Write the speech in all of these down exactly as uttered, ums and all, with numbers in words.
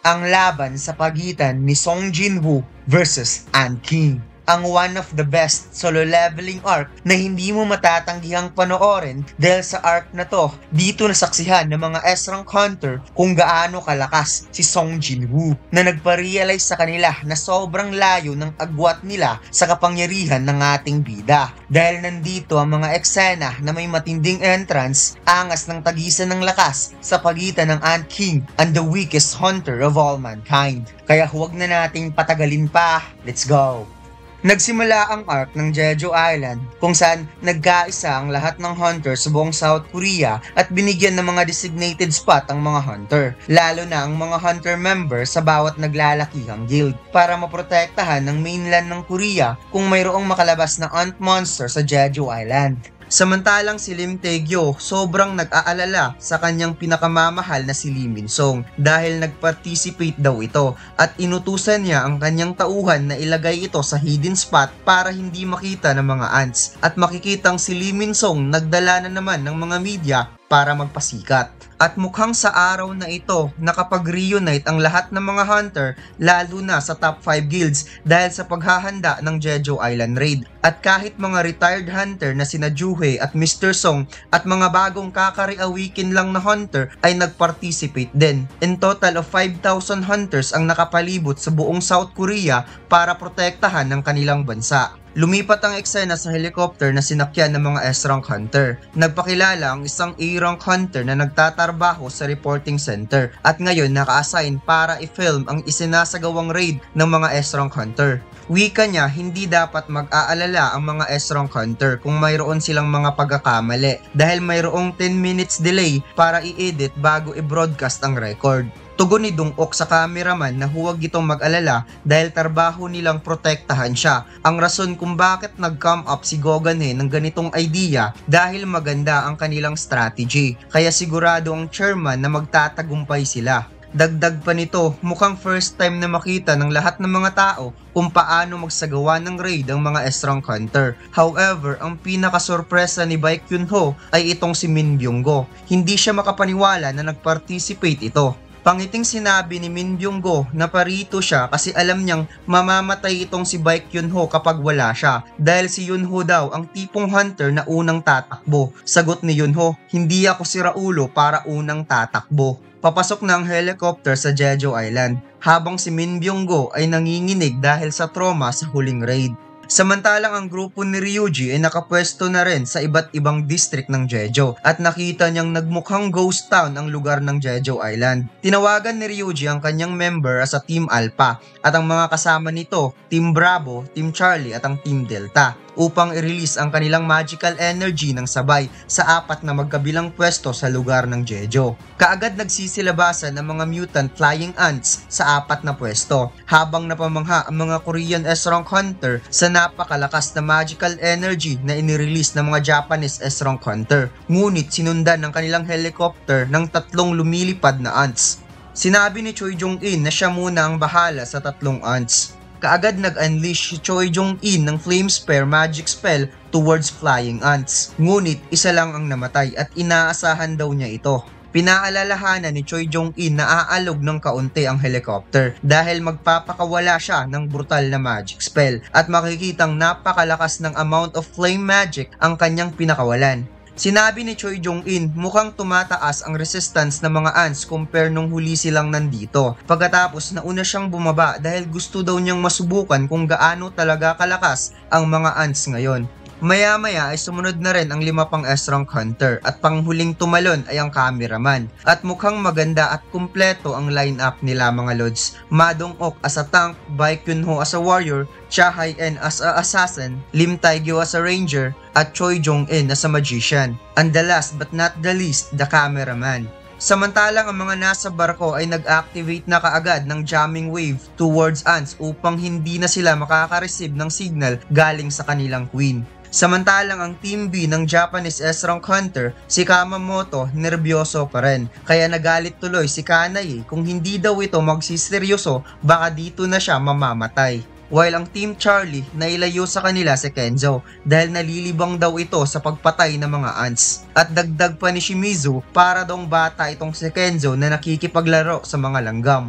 ang laban sa pagitan ni Song Jin-woo versus Ant King. Ang one of the best solo leveling arc na hindi mo matatanggihang panoorin dahil sa arc na to, dito nasaksihan ng mga S-rank hunter kung gaano kalakas si Song Jin-woo na nagpa-realize sa kanila na sobrang layo ng agwat nila sa kapangyarihan ng ating bida. Dahil nandito ang mga eksena na may matinding entrance, angas ng tagisan ng lakas sa pagitan ng Ant King and the weakest hunter of all mankind. Kaya huwag na nating patagalin pa, let's go! Nagsimula ang arc ng Jeju Island kung saan nagkaisa ang lahat ng hunter sa buong South Korea at binigyan ng mga designated spot ang mga hunter, lalo na ang mga hunter member sa bawat naglalakihang guild para maprotektahan ng mainland ng Korea kung mayroong makalabas na ant monster sa Jeju Island. Samantalang si Lim Tae-gyo sobrang nag-aalala sa kanyang pinakamamahal na si Lee Min-song dahil nag-participate daw ito at inutusan niya ang kanyang tauhan na ilagay ito sa hidden spot para hindi makita ng mga ants at makikitang si Lee Min-song nagdala na naman ng mga media para magpasikat. At mukhang sa araw na ito, nakapag-reunite ang lahat ng mga hunter lalo na sa top five guilds dahil sa paghahanda ng Jeju Island Raid. At kahit mga retired hunter na sina Juhei at Mister Song at mga bagong kakariawikin lang na hunter ay nag-participate din. In total of five thousand hunters ang nakapalibot sa buong South Korea para protektahan ng kanilang bansa. Lumipat ang eksena sa helicopter na sinakyan ng mga S-rank hunter. Nagpakilala ang isang A-rank hunter na nagtatrabaho sa reporting center at ngayon naka-assign para i-film ang isinasagawang raid ng mga S-rank hunter. Wika niya, hindi dapat mag-aalala ang mga S-rank hunter kung mayroon silang mga pagkakamali dahil mayroong ten minutes delay para i-edit bago i-broadcast ang record. Tugon ni Dong-ok sa cameraman na huwag itong mag-alala dahil trabaho nilang protektahan siya. Ang rason kung bakit nag-come up si Gogane ng ganitong idea dahil maganda ang kanilang strategy. Kaya sigurado ang chairman na magtatagumpay sila. Dagdag pa nito, mukhang first time na makita ng lahat ng mga tao kung paano magsagawa ng raid ang mga S-rank hunter. However, ang pinakasorpresa ni Baek Yun-ho ay itong si Min Byung-go. Hindi siya makapaniwala na nag-participate ito. Pangiting sinabi ni Min Byung-go na parito siya kasi alam niyang mamamatay itong si Baek Yun-ho kapag wala siya dahil si Yun-ho daw ang tipong hunter na unang tatakbo. Sagot ni Yun-ho, hindi ako si Raulo para unang tatakbo. Papasok na ang helicopter sa Jeju Island habang si Min Byung-go ay nanginginig dahil sa trauma sa huling raid. Samantalang ang grupo ni Ryuji ay nakapwesto na rin sa iba't ibang district ng Jeju at nakita niyang nagmukhang ghost town ang lugar ng Jeju Island. Tinawagan ni Ryuji ang kanyang member as a Team Alpha at ang mga kasama nito, Team Bravo, Team Charlie at ang Team Delta upang i-release ang kanilang magical energy ng sabay sa apat na magkabilang pwesto sa lugar ng Jeju. Kaagad nagsisilabasan ang mga mutant flying ants sa apat na pwesto habang napamangha ang mga Korean S-rank hunter sa napakalakas na magical energy na inirelease ng mga Japanese S-rank hunter. Ngunit sinundan ng kanilang helicopter ng tatlong lumilipad na ants. Sinabi ni Choi Jong-in na siya muna ang bahala sa tatlong ants. Kaagad nag-unleash si Choi Jong-in ng Flame Spare magic spell towards flying ants. Ngunit isa lang ang namatay at inaasahan daw niya ito. Pinaalalahanan ni Choi Jong-in na aalog ng kaunti ang helicopter dahil magpapakawala siya ng brutal na magic spell at makikitang napakalakas ng amount of flame magic ang kanyang pinakawalan. Sinabi ni Choi Jong-in mukhang tumataas ang resistance ng mga ants compare nung huli silang nandito. Pagkatapos nauna siyang bumaba dahil gusto daw niyang masubukan kung gaano talaga kalakas ang mga ants ngayon. Maya-maya ay sumunod na rin ang lima pang S-rank hunter at panghuling tumalon ay ang cameraman. At mukhang maganda at kumpleto ang lineup nila mga lods. Ma Dong-ok as a tank, Baek Yun-ho as a warrior, Cha Hae-in as a assassin, Lim Tae-gyo as a ranger, at Choi Jong-in as a magician. And the last but not the least, the cameraman. Samantalang ang mga nasa barko ay nag-activate na kaagad ng jamming wave towards ants upang hindi na sila makaka-receive ng signal galing sa kanilang queen. Samantalang ang Team B ng Japanese S-rank hunter, si Kamamoto, nerbyoso pa rin. Kaya nagalit tuloy si Kanai kung hindi daw ito magsiseryoso, baka dito na siya mamamatay. While ang Team Charlie nailayo sa kanila si Kenzo dahil nalilibang daw ito sa pagpatay ng mga ants. At dagdag pa ni Shimizu para daw bata itong si Kenzo na nakikipaglaro sa mga langgam.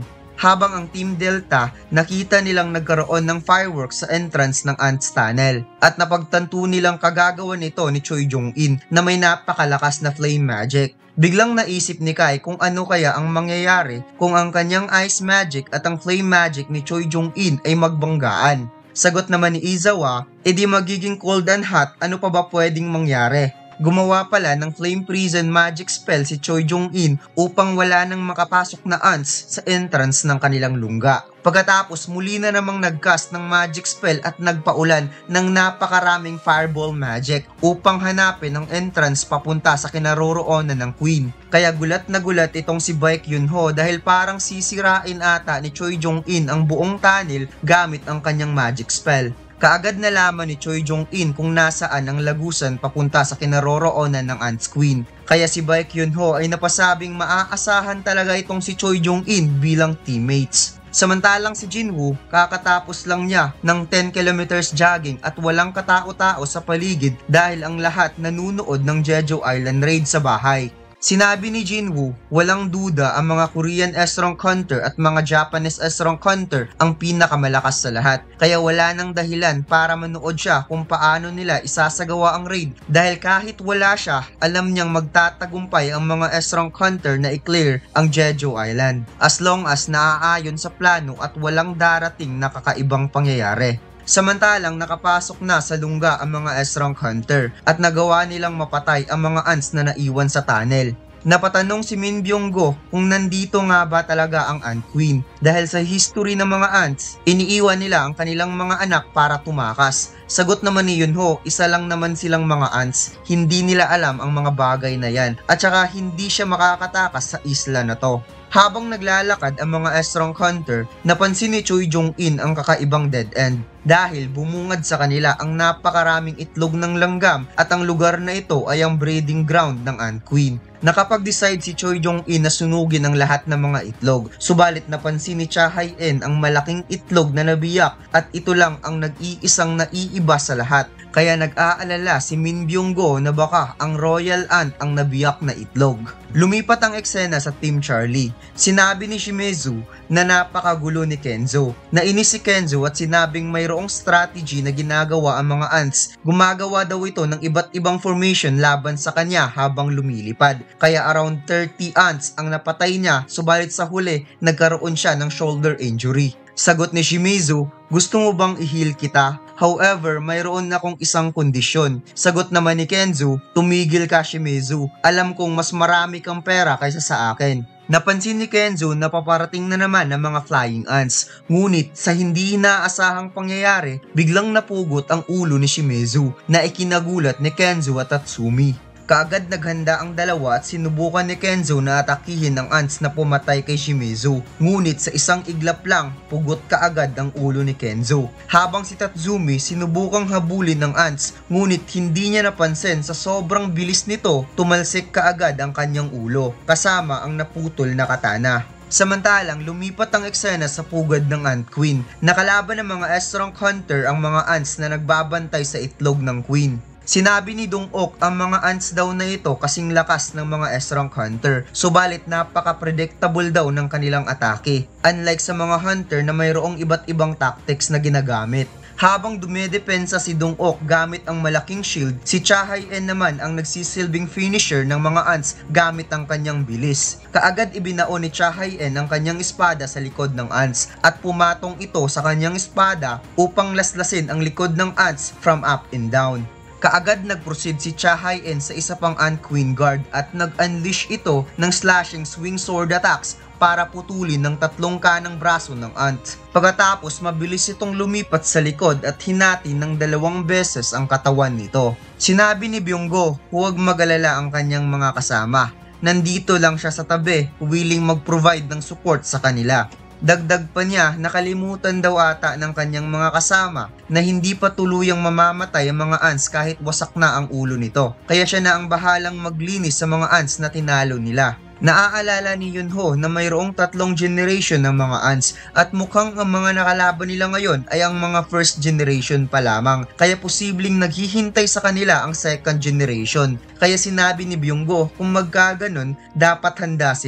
habang ang Team Delta nakita nilang nagkaroon ng fireworks sa entrance ng Ants Tunnel at napagtanto nilang kagagawa nito ni Choi Jong-in na may napakalakas na flame magic. Biglang naisip ni Kai kung ano kaya ang mangyayari kung ang kanyang ice magic at ang flame magic ni Choi Jong-in ay magbanggaan. Sagot naman ni Izawa, edi magiging cold and hot, ano pa ba pwedeng mangyari? Gumawa pala ng flame prison magic spell si Choi Jong-in upang wala nang makapasok na ants sa entrance ng kanilang lungga. Pagkatapos muli na namang nagcast ng magic spell at nagpaulan ng napakaraming fireball magic upang hanapin ang entrance papunta sa kinaroroonan ng Queen. Kaya gulat na gulat itong si Baek Yun-ho dahil parang sisirain ata ni Choi Jong-in ang buong tunnel gamit ang kanyang magic spell. Kaagad nalaman ni Choi Jong-in kung nasaan ang lagusan papunta sa kinaroroonan ng Ants Queen. Kaya si Baek Yun-ho ay napasabing maaasahan talaga itong si Choi Jong-in bilang teammates. Samantalang si Jinwoo, kakatapos lang niya ng ten kilometers jogging at walang katao-tao sa paligid dahil ang lahat nanunood ng Jeju Island raid sa bahay. Sinabi ni Jinwoo, walang duda ang mga Korean S-Rank Hunter at mga Japanese S-Rank Hunter ang pinakamalakas sa lahat. Kaya wala nang dahilan para manood siya kung paano nila isasagawa ang raid dahil kahit wala siya, alam niyang magtatagumpay ang mga S-Rank Hunter na i-clear ang Jeju Island as long as naaayon sa plano at walang darating na kakaibang pangyayari. Samantalang nakapasok na sa lungga ang mga S-Rank Hunter at nagawa nilang mapatay ang mga ants na naiwan sa tunnel. Napatanong si Min Byung-go kung nandito nga ba talaga ang Ant Queen dahil sa history ng mga ants, iniiwan nila ang kanilang mga anak para tumakas. Sagot naman ni Yun-ho, isa lang naman silang mga ants, hindi nila alam ang mga bagay na yan at saka hindi siya makakatakas sa isla na to. Habang naglalakad ang mga S-Rank Hunter, napansin ni Choi Jong-in ang kakaibang dead end dahil bumungad sa kanila ang napakaraming itlog ng langgam at ang lugar na ito ay ang breeding ground ng Ant Queen. Nakapag-decide si Choi Jong-in na sunugin ang lahat ng mga itlog, subalit napansin ni Cha Hae-in ang malaking itlog na nabiyak at ito lang ang nag-iisang naiiba sa lahat. Kaya nag-aalala si Min Byung-go na baka ang royal ant ang nabiyak na itlog. Lumipat ang eksena sa Team Charlie. Sinabi ni Shimizu na napakagulo ni Kenzo. Nainis si Kenzo at sinabing mayroong strategy na ginagawa ang mga ants. Gumagawa daw ito ng iba't ibang formation laban sa kanya habang lumilipad. Kaya around thirty ants ang napatay niya, subalit sa huli nagkaroon siya ng shoulder injury. Sagot ni Shimizu, gusto mo bang i-heal kita? However, mayroon na akong isang kondisyon. Sagot naman ni Kenzo, tumigil ka Shimizu. Alam kong mas marami kang pera kaysa sa akin. Napansin ni Kenzo na paparating na naman ng mga flying ants. Ngunit sa hindi inaasahang pangyayari, biglang napugot ang ulo ni Shimizu na ikinagulat ni Kenzo at Tatsumi. Kaagad naghanda ang dalawa at sinubukan ni Kenzo na atakihin ang ants na pumatay kay Shimizu. Ngunit sa isang iglap lang, pugot kaagad ang ulo ni Kenzo. Habang si Tatsumi sinubukang habulin ng ants, ngunit hindi niya napansin sa sobrang bilis nito, tumalsik kaagad ang kanyang ulo, kasama ang naputol na katana. Samantalang lumipat ang eksena sa pugad ng Ant Queen. Nakalaban ng mga S-Rank Hunter ang mga ants na nagbabantay sa itlog ng Queen. Sinabi ni Dong-ok ang mga ants daw na ito kasing lakas ng mga S-Rank Hunter, subalit napaka-predictable daw ng kanilang atake, unlike sa mga hunter na mayroong iba't ibang tactics na ginagamit. Habang dumedepensa si Dong-ok gamit ang malaking shield, si Cha Hae-in naman ang nagsisilbing finisher ng mga ants gamit ang kanyang bilis. Kaagad ibinao ni Cha Hae-in ang kanyang espada sa likod ng ants at pumatong ito sa kanyang espada upang laslasin ang likod ng ants from up and down. Kaagad nag-proceed si Cha Hae-in sa isa pang Ant Queen Guard at nag-unleash ito ng slashing swing sword attacks para putulin ng tatlong kanang braso ng ant. Pagkatapos mabilis itong lumipat sa likod at hinati ng dalawang beses ang katawan nito. Sinabi ni Byung-go, huwag magalala ang kanyang mga kasama. Nandito lang siya sa tabi, willing mag-provide ng support sa kanila. Dagdag pa niya, nakalimutan daw ata ng kanyang mga kasama na hindi pa tuluyang mamamatay ang mga ants kahit wasak na ang ulo nito. Kaya siya na ang bahalang maglinis sa mga ants na tinalo nila. Naaalala ni Yun-ho na mayroong tatlong generation ng mga ants at mukhang ang mga nakalaban nila ngayon ay ang mga first generation pa lamang. Kaya posibleng naghihintay sa kanila ang second generation. Kaya sinabi ni Byung-go kung magkaganon, dapat handa sila.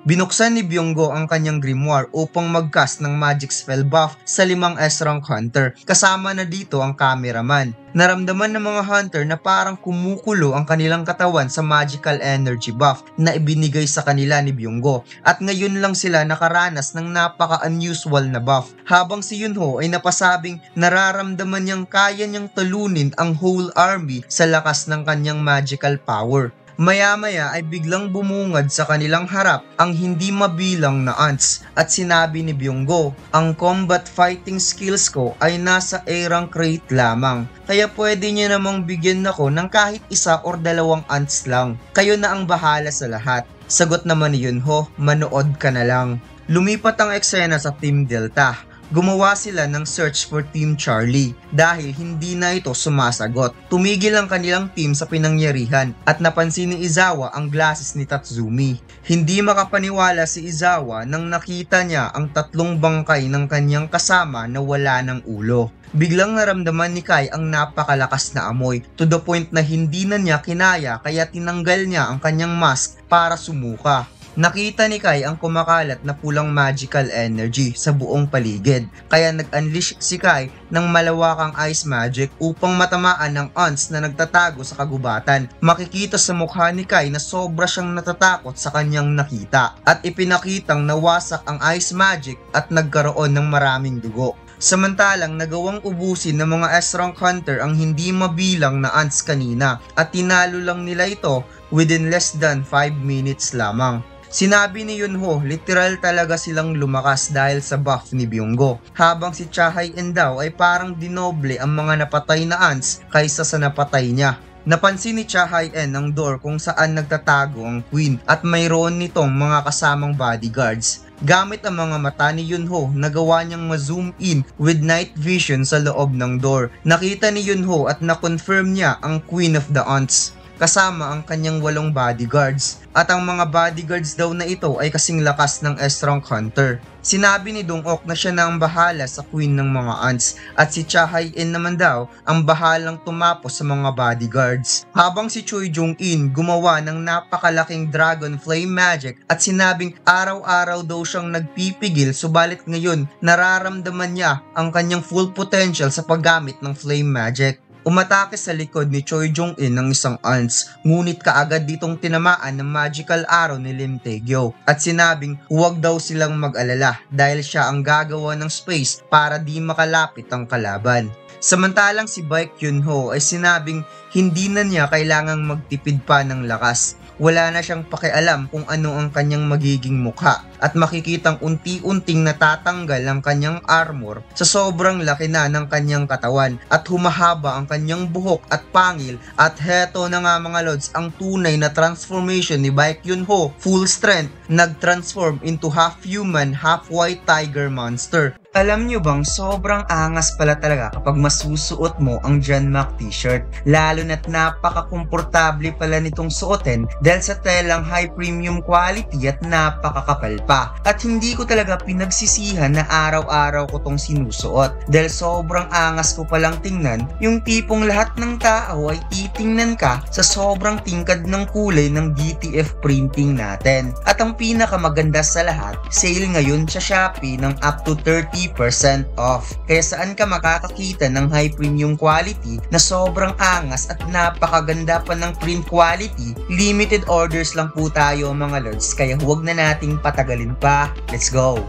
Binuksan ni Byung-go ang kanyang grimoire upang mag-cast ng magic spell buff sa limang S-rank hunter, kasama na dito ang cameraman. Naramdaman ng mga hunter na parang kumukulo ang kanilang katawan sa magical energy buff na ibinigay sa kanila ni Byung-go, at ngayon lang sila nakaranas ng napaka-unusual na buff, habang si Yunho ay napasabing nararamdaman niyang kaya niyang talunin ang whole army sa lakas ng kanyang magical power. Maya-maya ay biglang bumungad sa kanilang harap ang hindi mabilang na ants, at sinabi ni Byung-go, ang combat fighting skills ko ay nasa A rank rate lamang, kaya pwede niya namang bigyan ako ng kahit isa or dalawang ants lang. Kayo na ang bahala sa lahat. Sagot naman ni Yunho, manood ka na lang. Lumipat ang eksena sa Team Delta. Gumawa sila ng search for Team Charlie dahil hindi na ito sumasagot. Tumigil ang kanilang team sa pinangyarihan at napansin ni Izawa ang glasses ni Tatsumi. Hindi makapaniwala si Izawa nang nakita niya ang tatlong bangkay ng kanyang kasama na wala ng ulo. Biglang naramdaman ni Kai ang napakalakas na amoy to the point na hindi na niya kinaya, kaya tinanggal niya ang kanyang mask para sumuka. Nakita ni Kai ang kumakalat na pulang magical energy sa buong paligid, kaya nag-unleash si Kai ng malawakang ice magic upang matamaan ang ants na nagtatago sa kagubatan. Makikita sa mukha ni Kai na sobra siyang natatakot sa kanyang nakita, at ipinakitang nawasak ang ice magic at nagkaroon ng maraming dugo. Samantalang nagawang ubusin ng mga S-rank hunter ang hindi mabilang na ants kanina, at tinalo lang nila ito within less than five minutes lamang. Sinabi ni Yunho, literal talaga silang lumakas dahil sa buff ni Byung-go, habang si Cha-hae-in daw ay parang dinoble ang mga napatay na ants kaysa sa napatay niya. Napansin ni Cha-hae-in ang door kung saan nagtatago ang queen, at mayroon nitong mga kasamang bodyguards. Gamit ang mga mata ni Yunho, nagawa niyang ma-zoom in with night vision sa loob ng door. Nakita ni Yunho at na-confirm niya ang Queen of the Ants, kasama ang kanyang walong bodyguards, at ang mga bodyguards daw na ito ay kasing lakas ng S-rank hunter. Sinabi ni Dong-ok na siya na ang bahala sa queen ng mga ants, at si Cha-hae-in naman daw ang bahalang tumapos sa mga bodyguards. Habang si Choi Jong-in gumawa ng napakalaking dragon flame magic at sinabing araw-araw daw siyang nagpipigil, subalit ngayon nararamdaman niya ang kanyang full potential sa paggamit ng flame magic. Umatake sa likod ni Choi Jong-in ng isang ants, ngunit kaagad ditong tinamaan ng magical arrow ni Lim Tae-gyo, at sinabing huwag daw silang mag-alala dahil siya ang gagawa ng space para di makalapit ang kalaban. Samantalang si Baek Yunho ay sinabing hindi na niya kailangang magtipid pa ng lakas. Wala na siyang pakialam kung ano ang kanyang magiging mukha, at makikitang unti-unting natatanggal ang kanyang armor sa sobrang laki na ng kanyang katawan, at humahaba ang kanyang buhok at pangil, at heto na nga mga lods ang tunay na transformation ni Baek Yunho. Full strength, nag-transform into half human, half white tiger monster. Alam nyo bang sobrang angas pala talaga kapag masusuot mo ang Janmak t-shirt, lalo na't napaka-komportable pala nitong suotin dahil sa telang high premium quality at napakakapal pa. At hindi ko talaga pinagsisihan na araw-araw ko tong sinusuot dahil sobrang angas ko palang tingnan, yung tipong lahat ng tao ay titingnan ka sa sobrang tingkad ng kulay ng D T F printing natin. At ang pinakamaganda sa lahat, sale ngayon sa Shopee ng up to thirty percent off. Kaya saan ka makakakita ng high premium quality na sobrang angas at napakaganda pa ng print quality? Limited orders lang po tayo mga lords, kaya huwag na nating patagalin pa. Let's go!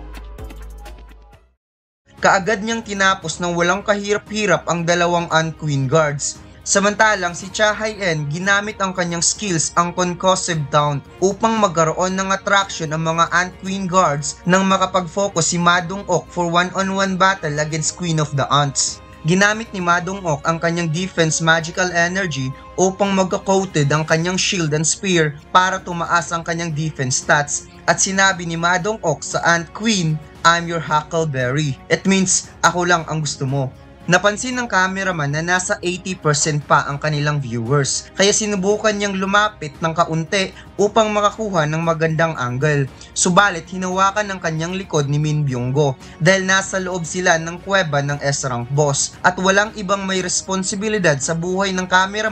Kaagad niyang tinapos ng walang kahirap-hirap ang dalawang Ant Queen guards. Samantalang si Cha-hae-in ginamit ang kanyang skills, ang Concussive Taunt, upang magkaroon ng attraction ang mga Ant Queen guards nang makapag-focus si Ma Dong-ok for one-on-one battle against Queen of the Ants. Ginamit ni Ma Dong-ok ang kanyang defense magical energy upang magka-coated ang kanyang shield and spear para tumaas ang kanyang defense stats, at sinabi ni Ma Dong-ok sa Ant Queen, I'm your Huckleberry. It means ako lang ang gusto mo. Napansin ng cameraman na nasa eighty percent pa ang kanilang viewers, kaya sinubukan niyang lumapit ng kaunti upang makakuha ng magandang angle. Subalit hinawakan ng kanyang likod ni Min Byung-go dahil nasa loob sila ng kuweba ng S-rank boss, at walang ibang may responsibilidad sa buhay ng cameraman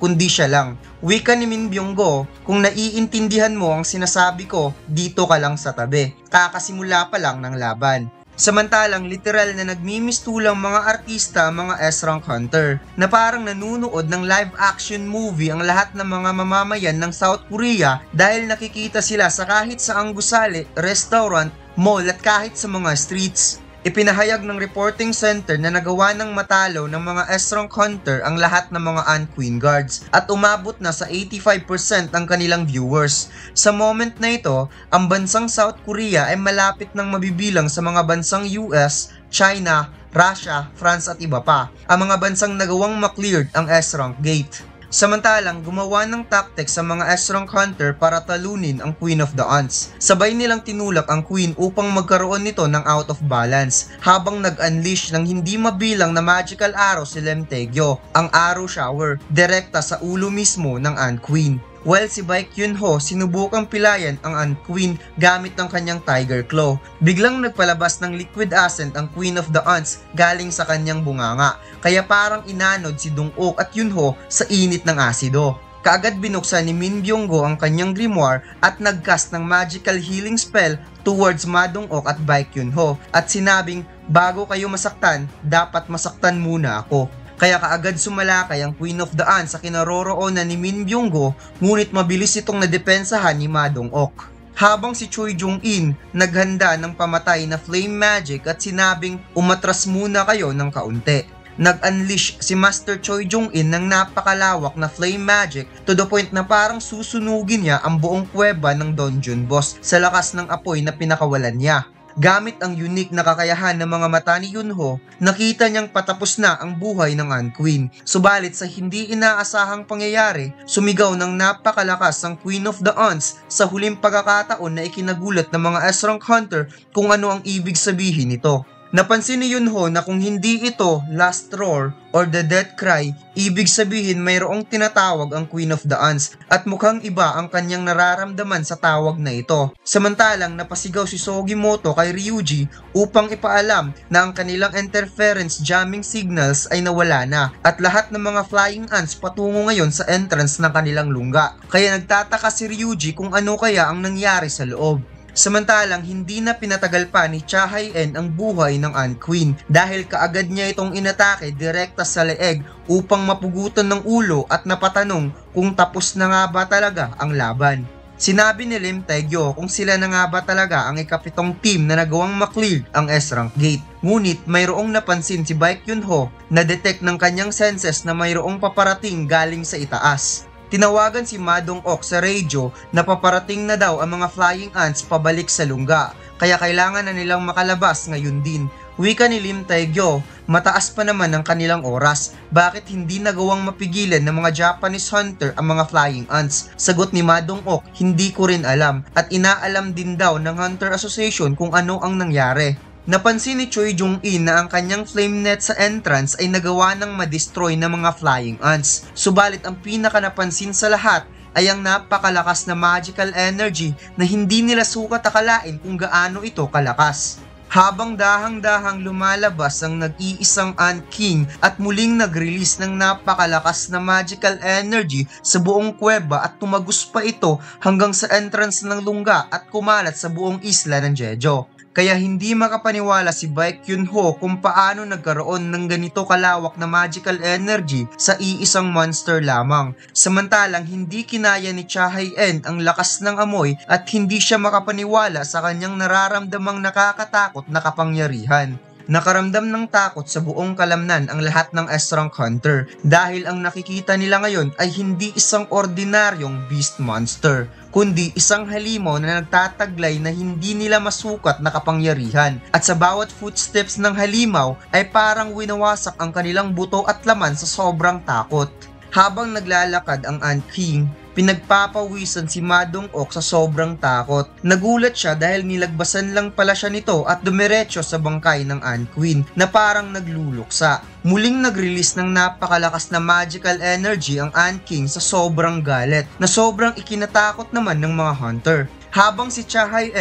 kundi siya lang. Wika ni Min Byung-go, kung naiintindihan mo ang sinasabi ko, dito ka lang sa tabi. Kakasimula pa lang ng laban. Samantalang literal na nagmimistulang mga artista ang mga S-Rank Hunter na parang nanunood ng live action movie ang lahat ng mga mamamayan ng South Korea dahil nakikita sila sa kahit saang gusali, restaurant, mall at kahit sa mga streets. Ipinahayag ng reporting center na nagawa ng matalo ng mga S-Rank Hunter ang lahat ng mga Ant Queen guards at umabot na sa eighty-five percent ang kanilang viewers. Sa moment na ito, ang bansang South Korea ay malapit ng mabibilang sa mga bansang U S, China, Russia, France at iba pa. Ang mga bansang nagawang makleared ang S-Rank Gate. Samantalang gumawa ng tactics sa mga S-Rank Hunter para talunin ang Queen of the Ants. Sabay nilang tinulak ang Queen upang magkaroon nito ng out of balance habang nag-unleash ng hindi mabilang na magical arrow si Lim Tae-gyo, ang arrow shower, direkta sa ulo mismo ng Ant Queen. While si Baek Yun-ho sinubukang pilayan ang Ant Queen gamit ang kanyang Tiger Claw. Biglang nagpalabas ng liquid ascent ang Queen of the Ants galing sa kanyang bunganga, kaya parang inanod si Dong-ok at Yun-ho sa init ng asido. Kaagad binuksan ni Min Byung-go ang kanyang grimoire at nagcast ng magical healing spell towards Ma Dong-ok at Baek Yun-ho at sinabing, bago kayo masaktan, dapat masaktan muna ako. Kaya kaagad sumalakay ang Queen of the Ants sa kinaroroonan ni Min Byung-go, ngunit mabilis itong nadepensahan ni Ma Dong-ok. Habang si Choi Jong-in naghanda ng pamatay na flame magic at sinabing umatras muna kayo ng kaunti. Nag-unleash si Master Choi Jong-in ng napakalawak na flame magic to the point na parang susunugin niya ang buong kuweba ng dungeon boss sa lakas ng apoy na pinakawalan niya. Gamit ang unique na kakayahan ng mga mata ni Yun-ho, nakita niyang patapos na ang buhay ng Ant Queen. Subalit sa hindi inaasahang pangyayari, sumigaw ng napakalakas ang Queen of the Ants sa huling pagkakataon na ikinagulat ng mga S-Rank Hunter kung ano ang ibig sabihin nito. Napansin ni Yun-ho na kung hindi ito last roar or the death cry, ibig sabihin mayroong tinatawag ang Queen of the Ants at mukhang iba ang kanyang nararamdaman sa tawag na ito. Samantalang napasigaw si Sugimoto kay Ryuji upang ipaalam na ang kanilang interference jamming signals ay nawala na at lahat ng mga flying ants patungo ngayon sa entrance ng kanilang lungga. Kaya nagtataka si Ryuji kung ano kaya ang nangyari sa loob. Samantalang hindi na pinatagal pa ni Cha Hae-in ang buhay ng Ant Queen dahil kaagad niya itong inatake direkta sa leeg upang mapugutan ng ulo at napatanong kung tapos na nga ba talaga ang laban. Sinabi ni Lim Tae-gyo kung sila na nga ba talaga ang ikapitong team na nagawang maklear ang S-Rank Gate. Ngunit mayroong napansin si Baek Yun-ho na detect ng kanyang senses na mayroong paparating galing sa itaas. Tinawagan si Ma Dong-ok sa radio na paparating na daw ang mga flying ants pabalik sa lungga, kaya kailangan na nilang makalabas ngayon din. Wika ni Lim Tae-gyo, mataas pa naman ang kanilang oras, bakit hindi nagawang mapigilan ng mga Japanese hunter ang mga flying ants? Sagot ni Ma Dong-ok, hindi ko rin alam at inaalam din daw ng Hunter Association kung ano ang nangyari. Napansin ni Choi Jong-in na ang kanyang flame net sa entrance ay nagawa ng ma-destroy ng mga flying ants. Subalit ang pinaka napansin sa lahat ay ang napakalakas na magical energy na hindi nila sukat akalain kung gaano ito kalakas. Habang dahang-dahang lumalabas ang nag-iisang Ant King at muling nag-release ng napakalakas na magical energy sa buong kuweba at tumagos pa ito hanggang sa entrance ng lungga at kumalat sa buong isla ng Jeju. Kaya hindi makapaniwala si Baek Yun-ho kung paano nagkaroon ng ganito kalawak na magical energy sa iisang monster lamang. Samantalang hindi kinaya ni Cha Hae-in ang lakas ng amoy at hindi siya makapaniwala sa kanyang nararamdamang nakakatakot na kapangyarihan. Nakaramdam ng takot sa buong kalamnan ang lahat ng S-Rank Hunter dahil ang nakikita nila ngayon ay hindi isang ordinaryong beast monster, kundi isang halimaw na nagtataglay na hindi nila masukat na kapangyarihan at sa bawat footsteps ng halimaw ay parang winawasak ang kanilang buto at laman sa sobrang takot. Habang naglalakad ang Ant King, pinagpapawisan si Ma Dong-ok sa sobrang takot. Nagulat siya dahil nilagbasan lang pala siya nito at dumiretso sa bangkay ng Ant Queen na parang nagluluksa. Muling nag-release ng napakalakas na magical energy ang Ant King sa sobrang galit na sobrang ikinatakot naman ng mga hunter. Habang si Cha Hae-in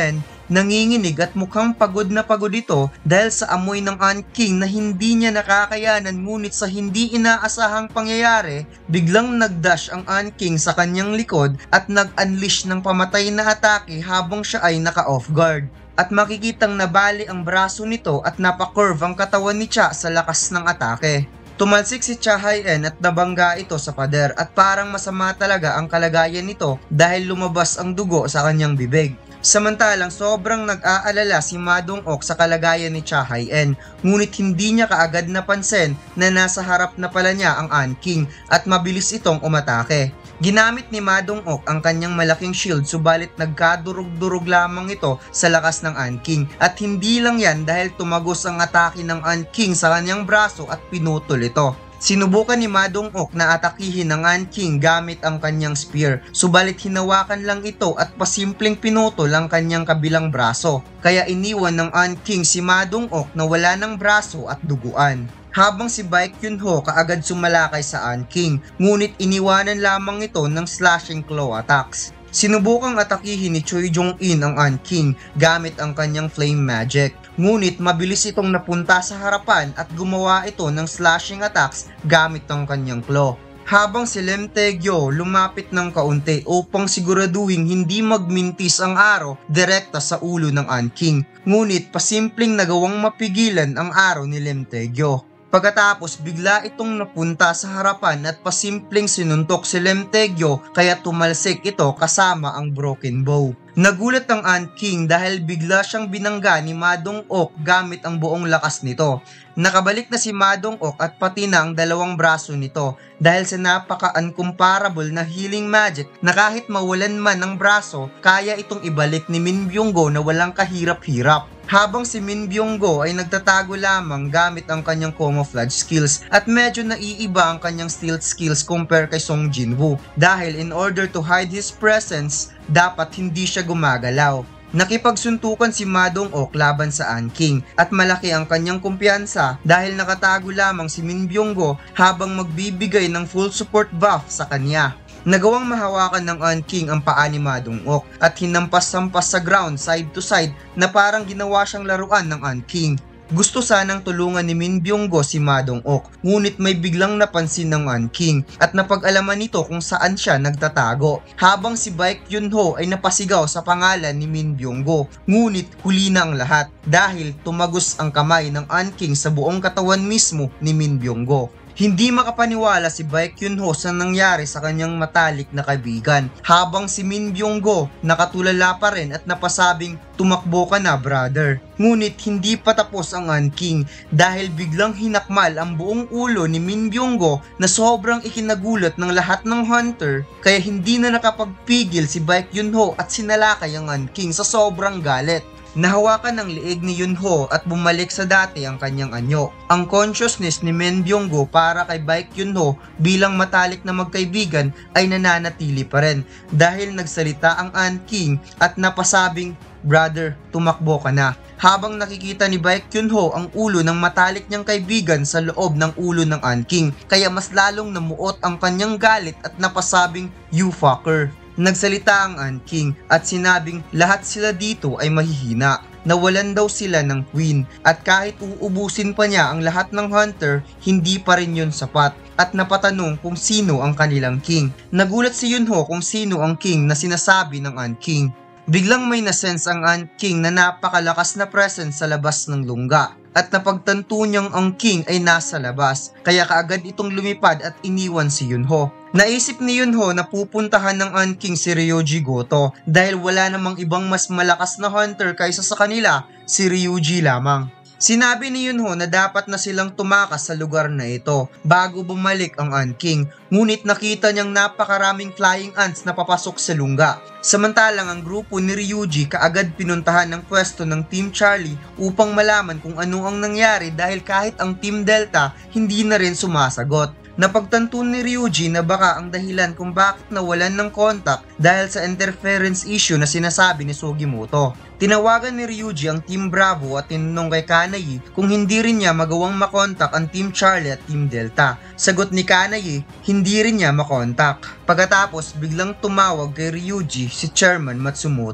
Nanginginig at mukhang pagod na pagod ito dahil sa amoy ng Ant King na hindi niya nakakayanan, ngunit sa hindi inaasahang pangyayari, biglang nagdash ang Ant King sa kanyang likod at nag-unleash ng pamatay na atake habang siya ay naka-off guard. At makikitang nabali ang braso nito at napakurve ang katawan ni Cha sa lakas ng atake. Tumalsik si Cha Haien at nabangga ito sa pader at parang masama talaga ang kalagayan nito dahil lumabas ang dugo sa kanyang bibig. Samantalang sobrang nag-aalala si Ma Dong-ok sa kalagayan ni Cha Haien, ngunit hindi niya kaagad napansin na nasa harap na pala niya ang Ant King at mabilis itong umatake. Ginamit ni Ma Dong-ok ang kanyang malaking shield, subalit nagkadurog-durog lamang ito sa lakas ng Ant King, at hindi lang yan dahil tumagos ang atake ng Ant King sa kanyang braso at pinutol ito. Sinubukan ni Ma Dong-ok na atakihin ng Ant King gamit ang kanyang spear, subalit hinawakan lang ito at pasimpleng pinutol ang kanyang kabilang braso. Kaya iniwan ng Ant King si Ma Dong-ok na wala ng braso at duguan. Habang si Baek Yun-ho kaagad sumalakay sa Ant King, ngunit iniwanan lamang ito ng slashing claw attacks. Sinubukang atakihin ni Choi Jong-in ang Ant King gamit ang kanyang flame magic, ngunit mabilis itong napunta sa harapan at gumawa ito ng slashing attacks gamit ang kanyang claw. Habang si Lim Tae-gyo lumapit ng kaunti upang siguraduhin hindi magmintis ang araw direkta sa ulo ng Ant King, ngunit pasimpleng nagawang mapigilan ang araw ni Lim Tae-gyo. Pagkatapos bigla itong napunta sa harapan at pasimpleng sinuntok si Lim Tae-gyo kaya tumalsik ito kasama ang broken bow. Nagulat ang Ant King dahil bigla siyang binangga ni Ma Dong-ok gamit ang buong lakas nito. Nakabalik na si Ma Dong-ok at pati na ang dalawang braso nito dahil sa napaka-uncomparable na healing magic na kahit mawalan man ng braso, kaya itong ibalik ni Min Byung-go na walang kahirap-hirap. Habang si Min Byung-go ay nagtatago lamang gamit ang kanyang camouflage skills at medyo naiiba ang kanyang stealth skills compare kay Song Jin-woo dahil in order to hide his presence, dapat hindi siya gumagalaw. Nakipagsuntukan si Ma Dong-ok laban sa Ant King at malaki ang kanyang kumpiyansa dahil nakatago lamang si Min Byung-go habang magbibigay ng full support buff sa kanya. Nagawang mahawakan ng Ant King ang paa ni Ma Dong-ok at hinampas-sampas sa ground side to side na parang ginawa siyang laruan ng Ant King. Gusto sanang tulungan ni Min Byung-go si Ma Dong-ok, ngunit may biglang napansin ng Ant King at napag-alaman nito kung saan siya nagtatago. Habang si Baek Yun-ho ay napasigaw sa pangalan ni Min Byung-go, ngunit huli na ang lahat dahil tumagos ang kamay ng Ant King sa buong katawan mismo ni Min Byung-go. Hindi makapaniwala si Baek Yun-ho sa nangyari sa kanyang matalik na kaibigan, habang si Min Byung-go nakatulala pa rin at napasabing, "Tumakbo ka na, brother." Ngunit hindi pa tapos ang Ant King dahil biglang hinakmal ang buong ulo ni Min Byung-go na sobrang ikinagulat ng lahat ng hunter, kaya hindi na nakapagpigil si Baek Yun-ho at sinalakay ang Ant King sa sobrang galit. Nahawakan ng liig ni Yun-ho at bumalik sa dati ang kanyang anyo. Ang consciousness ni Min Byung-go para kay Baek Yun-ho bilang matalik na magkaibigan ay nananatili pa rin dahil nagsalita ang Ant King at napasabing, "Brother, tumakbo ka na." Habang nakikita ni Baek Yun-ho ang ulo ng matalik niyang kaibigan sa loob ng ulo ng Ant King, kaya mas lalong namuot ang kanyang galit at napasabing, "You fucker." Nagsalita ang Ant King at sinabing lahat sila dito ay mahihina. Nawalan daw sila ng queen at kahit uubusin pa niya ang lahat ng hunter, hindi pa rin yun sapat, at napatanong kung sino ang kanilang king. Nagulat si Yun-ho kung sino ang king na sinasabi ng Ant King. Biglang may nasense ang Ant King na napakalakas na presence sa labas ng lungga at napagtanto niyang ang king ay nasa labas, kaya kaagad itong lumipad at iniwan si Yun-ho. Naisip ni Yun-ho na pupuntahan ng Ant King si Ryuji Goto dahil wala namang ibang mas malakas na hunter kaysa sa kanila, si Ryuji lamang. Sinabi ni Yun-ho na dapat na silang tumakas sa lugar na ito bago bumalik ang Ant King, ngunit nakita niyang napakaraming flying ants na papasok sa lungga. Samantalang ang grupo ni Ryuji kaagad pinuntahan ng pwesto ng Team Charlie upang malaman kung ano ang nangyari dahil kahit ang Team Delta hindi na rin sumasagot. Napagtanto ni Ryuji na baka ang dahilan kung bakit nawalan ng contact dahil sa interference issue na sinasabi ni Sugimoto. Tinawagan ni Ryuji ang Team Bravo at tinanong kay Kanayi kung hindi rin niya magawang makontak ang Team Charlie at Team Delta. Sagot ni Kanayi, hindi rin niya makontak. Pagkatapos biglang tumawag kay Ryuji si Chairman Matsumoto.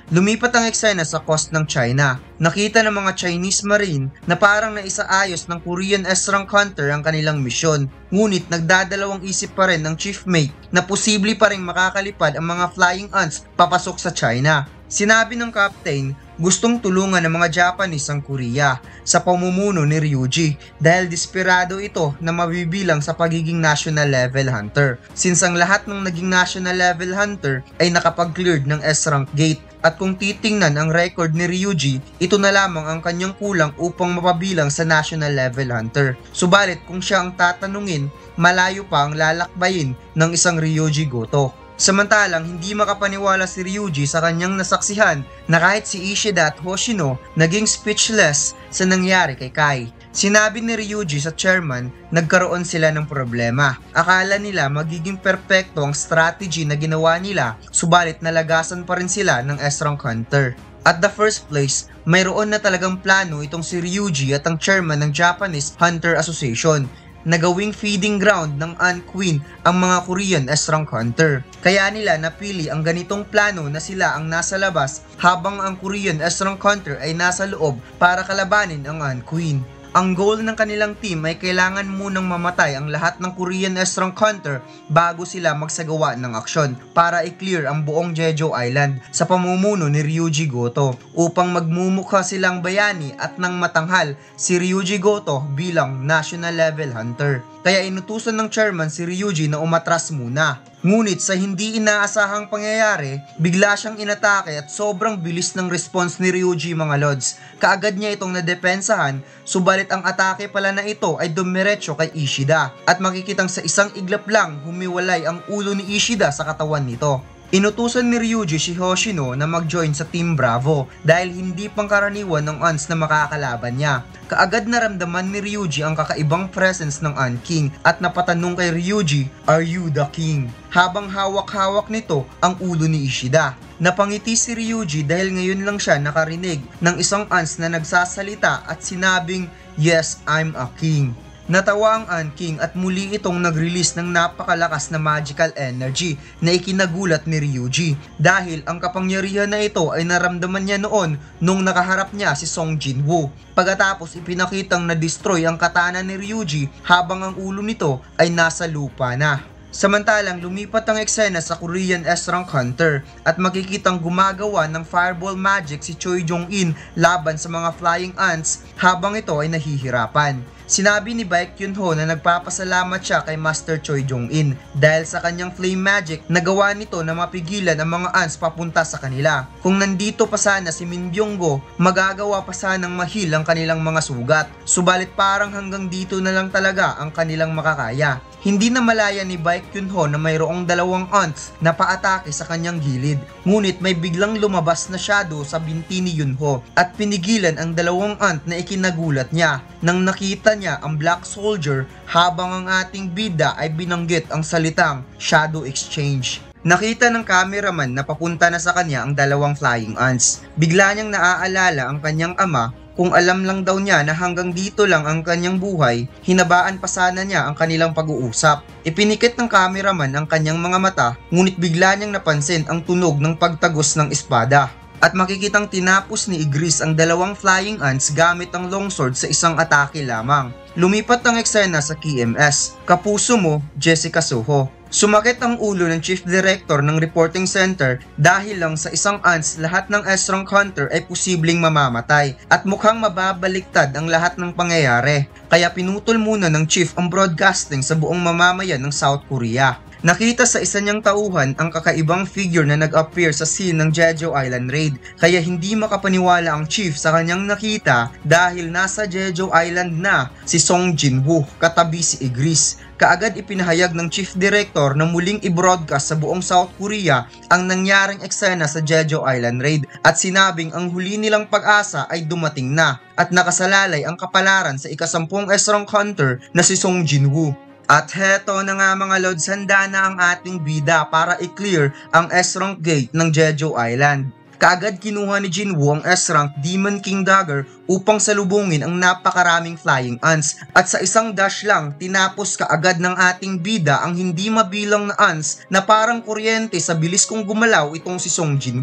Lumipat ang eksena sa coast ng China. Nakita ng mga Chinese Marine na parang naisaayos ng Korean S-rank hunter ang kanilang misyon. Ngunit nagdadalawang isip pa rin ng chief mate na posible pa rin makakalipad ang mga flying ants papasok sa China. Sinabi ng captain, gustong tulungan ng mga Japanese ang Korea sa pamumuno ni Ryuji dahil desperado ito na mabibilang sa pagiging national level hunter. Since ang lahat ng naging national level hunter ay nakapag-cleared ng S-rank gate. At kung titingnan ang record ni Ryuji, ito na lamang ang kanyang kulang upang mapabilang sa national level hunter. Subalit kung siya ang tatanungin, malayo pa ang lalakbayin ng isang Ryuji Goto. Samantalang hindi makapaniwala si Ryuji sa kanyang nasaksihan na kahit si Ishida at Hoshino naging speechless sa nangyari kay Kai. Sinabi ni Ryuji sa chairman, nagkaroon sila ng problema. Akala nila magiging perpekto ang strategy na ginawa nila, subalit nalagasan pa rin sila ng S-rank hunter. At the first place, mayroon na talagang plano itong si Ryuji at ang chairman ng Japanese Hunter Association na gawing feeding ground ng Ant Queen ang mga Korean S-rank hunter. Kaya nila napili ang ganitong plano na sila ang nasa labas habang ang Korean S-rank hunter ay nasa loob para kalabanin ang Ant Queen. Ang goal ng kanilang team ay kailangan munang mamatay ang lahat ng Korean S-rank hunter bago sila magsagawa ng aksyon para i-clear ang buong Jeju Island sa pamumuno ni Ryuji Goto upang magmumukha silang bayani at nang matanghal si Ryuji Goto bilang national level hunter. Kaya inutusan ng chairman si Ryuji na umatras muna. Ngunit sa hindi inaasahang pangyayari, bigla siyang inatake at sobrang bilis ng response ni Ryuji mga lods. Kaagad niya itong nadepensahan, subalit ang atake pala na ito ay dumiretso kay Ishida at makikitang sa isang iglap lang humiwalay ang ulo ni Ishida sa katawan nito. Inutusan ni Ryuji si Hoshino na mag-join sa Team Bravo dahil hindi pangkaraniwan ng ants na makakalaban niya. Kaagad naramdaman ni Ryuji ang kakaibang presence ng Ant King at napatanong kay Ryuji, "Are you the king?" Habang hawak-hawak nito ang ulo ni Ishida. Napangiti si Ryuji dahil ngayon lang siya nakarinig ng isang ants na nagsasalita at sinabing, "Yes, I'm a king." Natawa ang Ant King at muli itong nag-release ng napakalakas na magical energy na ikinagulat ni Ryuji dahil ang kapangyarihan na ito ay naramdaman niya noon nung nakaharap niya si Song Jinwoo. Pagkatapos ipinakitang na-destroy ang katana ni Ryuji habang ang ulo nito ay nasa lupa na. Samantalang lumipat ang eksena sa Korean S-rank hunter at makikitang gumagawa ng fireball magic si Choi Jong-in laban sa mga flying ants habang ito ay nahihirapan. Sinabi ni Baek Kyun-ho na nagpapasalamat siya kay Master Choi Jong-in dahil sa kanyang flame magic nagawa nito na mapigilan ang mga ants papunta sa kanila. Kung nandito pa sana si Min Byung-go, magagawa pa sanang mahil ang kanilang mga sugat. Subalit parang hanggang dito na lang talaga ang kanilang makakaya. Hindi na malaya ni Baek Kyun-ho na mayroong dalawang ants na paatake sa kanyang gilid. Ngunit may biglang lumabas na shadow sa binti ni Yunho at pinigilan ang dalawang ant na ikinagulat niya nang nakita niya ang Black Soldier habang ang ating bida ay binanggit ang salitang Shadow Exchange. Nakita ng cameraman na papunta na sa kanya ang dalawang flying ants. Bigla niyang naaalala ang kanyang ama. Kung alam lang daw niya na hanggang dito lang ang kanyang buhay, hinabaan pa sana niya ang kanilang pag-uusap. Ipinikit ng cameraman ang kanyang mga mata, ngunit bigla niyang napansin ang tunog ng pagtagos ng espada. At makikitang tinapos ni Igris ang dalawang flying ants gamit ang longsword sa isang atake lamang. Lumipat ang eksena sa K M S. Kapuso mo, Jessica Soho. Sumakit ang ulo ng Chief Director ng Reporting Center dahil lang sa isang ants lahat ng S-rank hunter ay posibleng mamamatay at mukhang mababaliktad ang lahat ng pangyayari. Kaya pinutol muna ng Chief ang broadcasting sa buong mamamayan ng South Korea. Nakita sa isa niyang tauhan ang kakaibang figure na nag-appear sa scene ng Jeju Island Raid kaya hindi makapaniwala ang chief sa kanyang nakita dahil nasa Jeju Island na si Song Jinwoo katabi si Igris. Kaagad ipinahayag ng Chief Director na muling i-broadcast sa buong South Korea ang nangyaring eksena sa Jeju Island Raid at sinabing ang huli nilang pag-asa ay dumating na at nakasalalay ang kapalaran sa ikasampung S-rank hunter na si Song Jinwoo. At heto na nga mga lods, handa na ang ating bida para i-clear ang S-rank gate ng Jeju Island. Kaagad kinuha ni Jinwoo ang S-rank Demon King Dagger upang salubungin ang napakaraming flying ants at sa isang dash lang tinapos kaagad ng ating bida ang hindi mabilang na ants na parang kuryente sa bilis kong gumalaw itong si Song Jinwoo.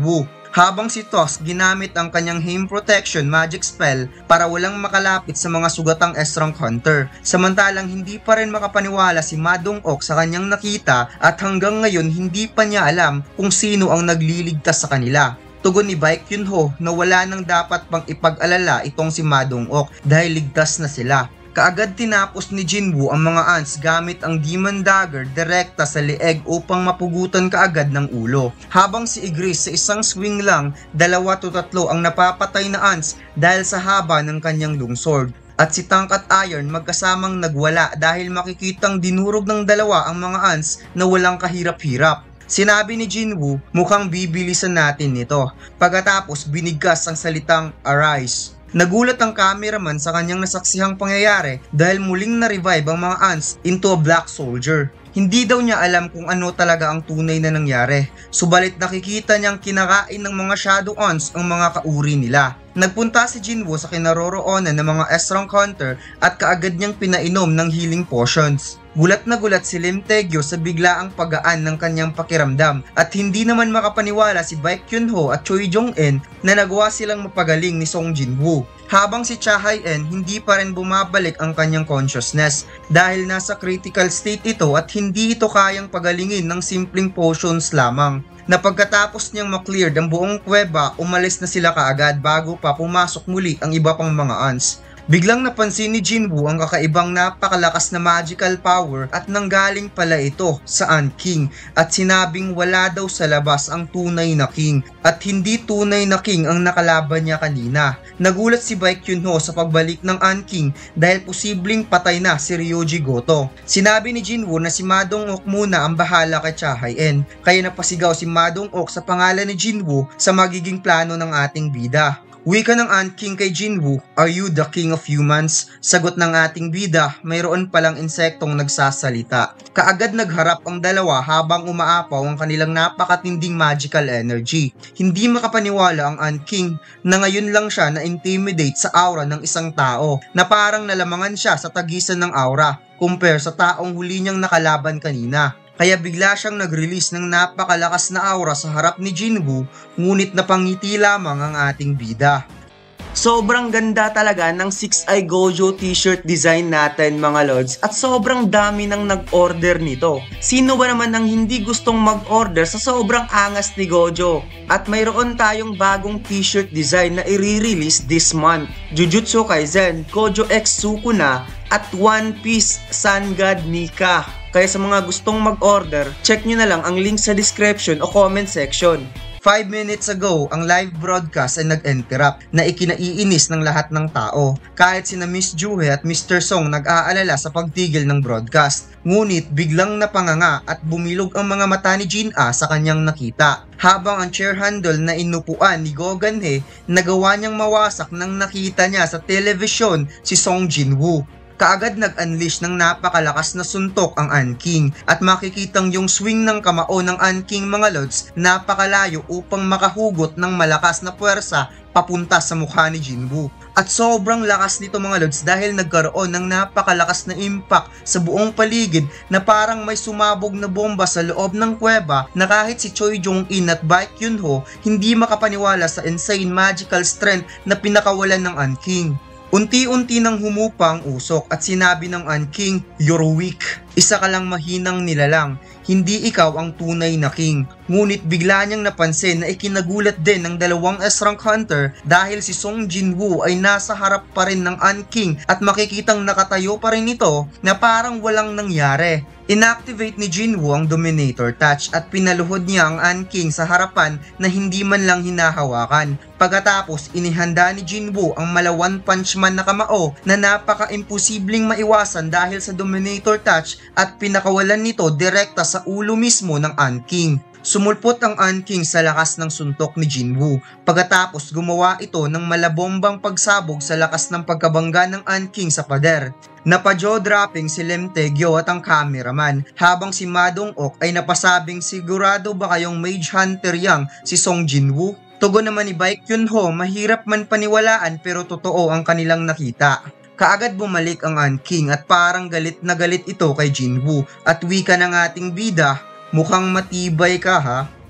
habang si Tusk ginamit ang kanyang Hame Protection magic spell para walang makalapit sa mga sugatang Strong Hunter. Samantalang hindi pa rin makapaniwala si Ma Dong-ok sa kanyang nakita at hanggang ngayon hindi pa niya alam kung sino ang nagliligtas sa kanila. Tugon ni Baek Yun-ho na wala nang dapat pang ipag-alala itong si Ma Dong-ok dahil ligtas na sila. Kaagad tinapos ni Jinwoo ang mga ants gamit ang Demon Dagger direkta sa leeg upang mapugutan kaagad ng ulo. Habang si Igris sa isang swing lang, dalawa to tatlo ang napapatay na ants dahil sa haba ng kanyang longsword. At si Tank at Iron magkasamang nagwala dahil makikitang dinurog ng dalawa ang mga ants na walang kahirap-hirap. Sinabi ni Jinwoo, mukhang bibilisan natin nito. Pagkatapos binigkas ang salitang arise. Nagulat ang cameraman sa kanyang nasaksihang pangyayari dahil muling na-revive ang mga ants into a black soldier. Hindi daw niya alam kung ano talaga ang tunay na nangyari, subalit nakikita niyang kinakain ng mga shadow ants ang mga kauri nila. Nagpunta si Jinwoo sa kinaroroonan ng mga Strong Hunter at kaagad niyang pinainom ng healing potions. Gulat na gulat si Lim Tae-gyo sa biglaang pagaan ng kanyang pakiramdam at hindi naman makapaniwala si Baek Yun-ho at Choi Jong-in na nagawa silang mapagaling ni Song Jin-woo. Habang si Cha Hae-in hindi pa rin bumabalik ang kanyang consciousness dahil nasa critical state ito at hindi ito kayang pagalingin ng simpleng potions lamang. Na pagkatapos niyang makleared ang buong kuweba, umalis na sila kaagad bago pa pumasok muli ang iba pang mga ants. Biglang napansin ni Jinwoo ang kakaibang napakalakas na magical power at nanggaling pala ito sa Ant King at sinabing wala daw sa labas ang tunay na king at hindi tunay na king ang nakalaban niya kanina. Nagulat si Baek Yun-ho sa pagbalik ng Ant King dahil posibleng patay na si Ryoji Goto. Sinabi ni Jinwoo na si Ma Dong-ok muna ang bahala kay Cha Hae-in kaya napasigaw si Ma Dong-ok sa pangalan ni Jinwoo sa magiging plano ng ating bida. Wika ng Ant King kay Jinwoo, "Are you the king of humans?" Sagot ng ating bida, mayroon palang insektong nagsasalita. Kaagad nagharap ang dalawa habang umaapaw ang kanilang napakatinding magical energy. Hindi makapaniwala ang Ant King na ngayon lang siya na-intimidate sa aura ng isang tao na parang nalamangan siya sa tagisan ng aura compare sa taong huli niyang nakalaban kanina. Kaya bigla siyang nag-release ng napakalakas na aura sa harap ni Jinwoo, ngunit napangiti lamang ang ating bida. Sobrang ganda talaga ng six eye Gojo t-shirt design natin mga lods at sobrang dami nang nag-order nito. Sino ba naman ang hindi gustong mag-order sa sobrang angas ni Gojo? At mayroon tayong bagong t-shirt design na i-release this month. Jujutsu Kaisen, Gojo X Sukuna at One Piece Sun God Nika. Kaya sa mga gustong mag-order, check nyo na lang ang link sa description o comment section. five minutes ago, ang live broadcast ay nag-interrupt na ikinaiinis ng lahat ng tao. Kahit sina Miss Juhe at Mister Song nag-aalala sa pagtigil ng broadcast. Ngunit biglang napanganga at bumilog ang mga mata ni Jin-ah sa kanyang nakita. Habang ang chair handle na inupuan ni Go Gan-hye nagawa niyang mawasak nang nakita niya sa telebisyon si Song Jin-woo. Kaagad nag-unleash ng napakalakas na suntok ang Ant King at makikitang yung swing ng kamao ng Ant King mga lods napakalayo upang makahugot ng malakas na puwersa papunta sa mukha ni Jinwoo. At sobrang lakas nito mga lods dahil nagkaroon ng napakalakas na impact sa buong paligid na parang may sumabog na bomba sa loob ng kuweba na kahit si Choi Jong-in at Baek Yun-ho hindi makapaniwala sa insane magical strength na pinakawalan ng Ant King. Unti-unti nang humupa ang usok at sinabi ng Ant King, "You're weak. Isa ka lang mahinang nilalang. Hindi ikaw ang tunay na king." Ngunit bigla niyang napansin na ikinagulat din ng dalawang Strong Hunter dahil si Song Jin-woo ay nasa harap pa rin ng Ant King at makikitang nakatayo pa rin ito na parang walang nangyari. Inactivate ni Jinwoo ang Dominator Touch at pinaluhod niya ang Ant King sa harapan na hindi man lang hinahawakan. Pagkatapos inihanda ni Jinwoo ang mala one punch man na kamao na napaka-imposibleng maiwasan dahil sa Dominator Touch at pinakawalan nito direkta sa ulo mismo ng Ant King. Sumulpot ang Ant King sa lakas ng suntok ni Jinwoo. Pagkatapos gumawa ito ng malabombang pagsabog sa lakas ng pagkabangga ng Ant King sa pader. Napa-jaw dropping si Lim Tae-gyo at ang cameraman habang si Ma Dong-ok ay napasabing sigurado ba kayong mage hunter yang si Song Jin-woo? Tugon naman ni Baek Yun-ho, mahirap man paniwalaan pero totoo ang kanilang nakita. Kaagad bumalik ang Ant King at parang galit na galit ito kay Jinwoo at wika ng ating bida, "Mukhang matibay ka ha."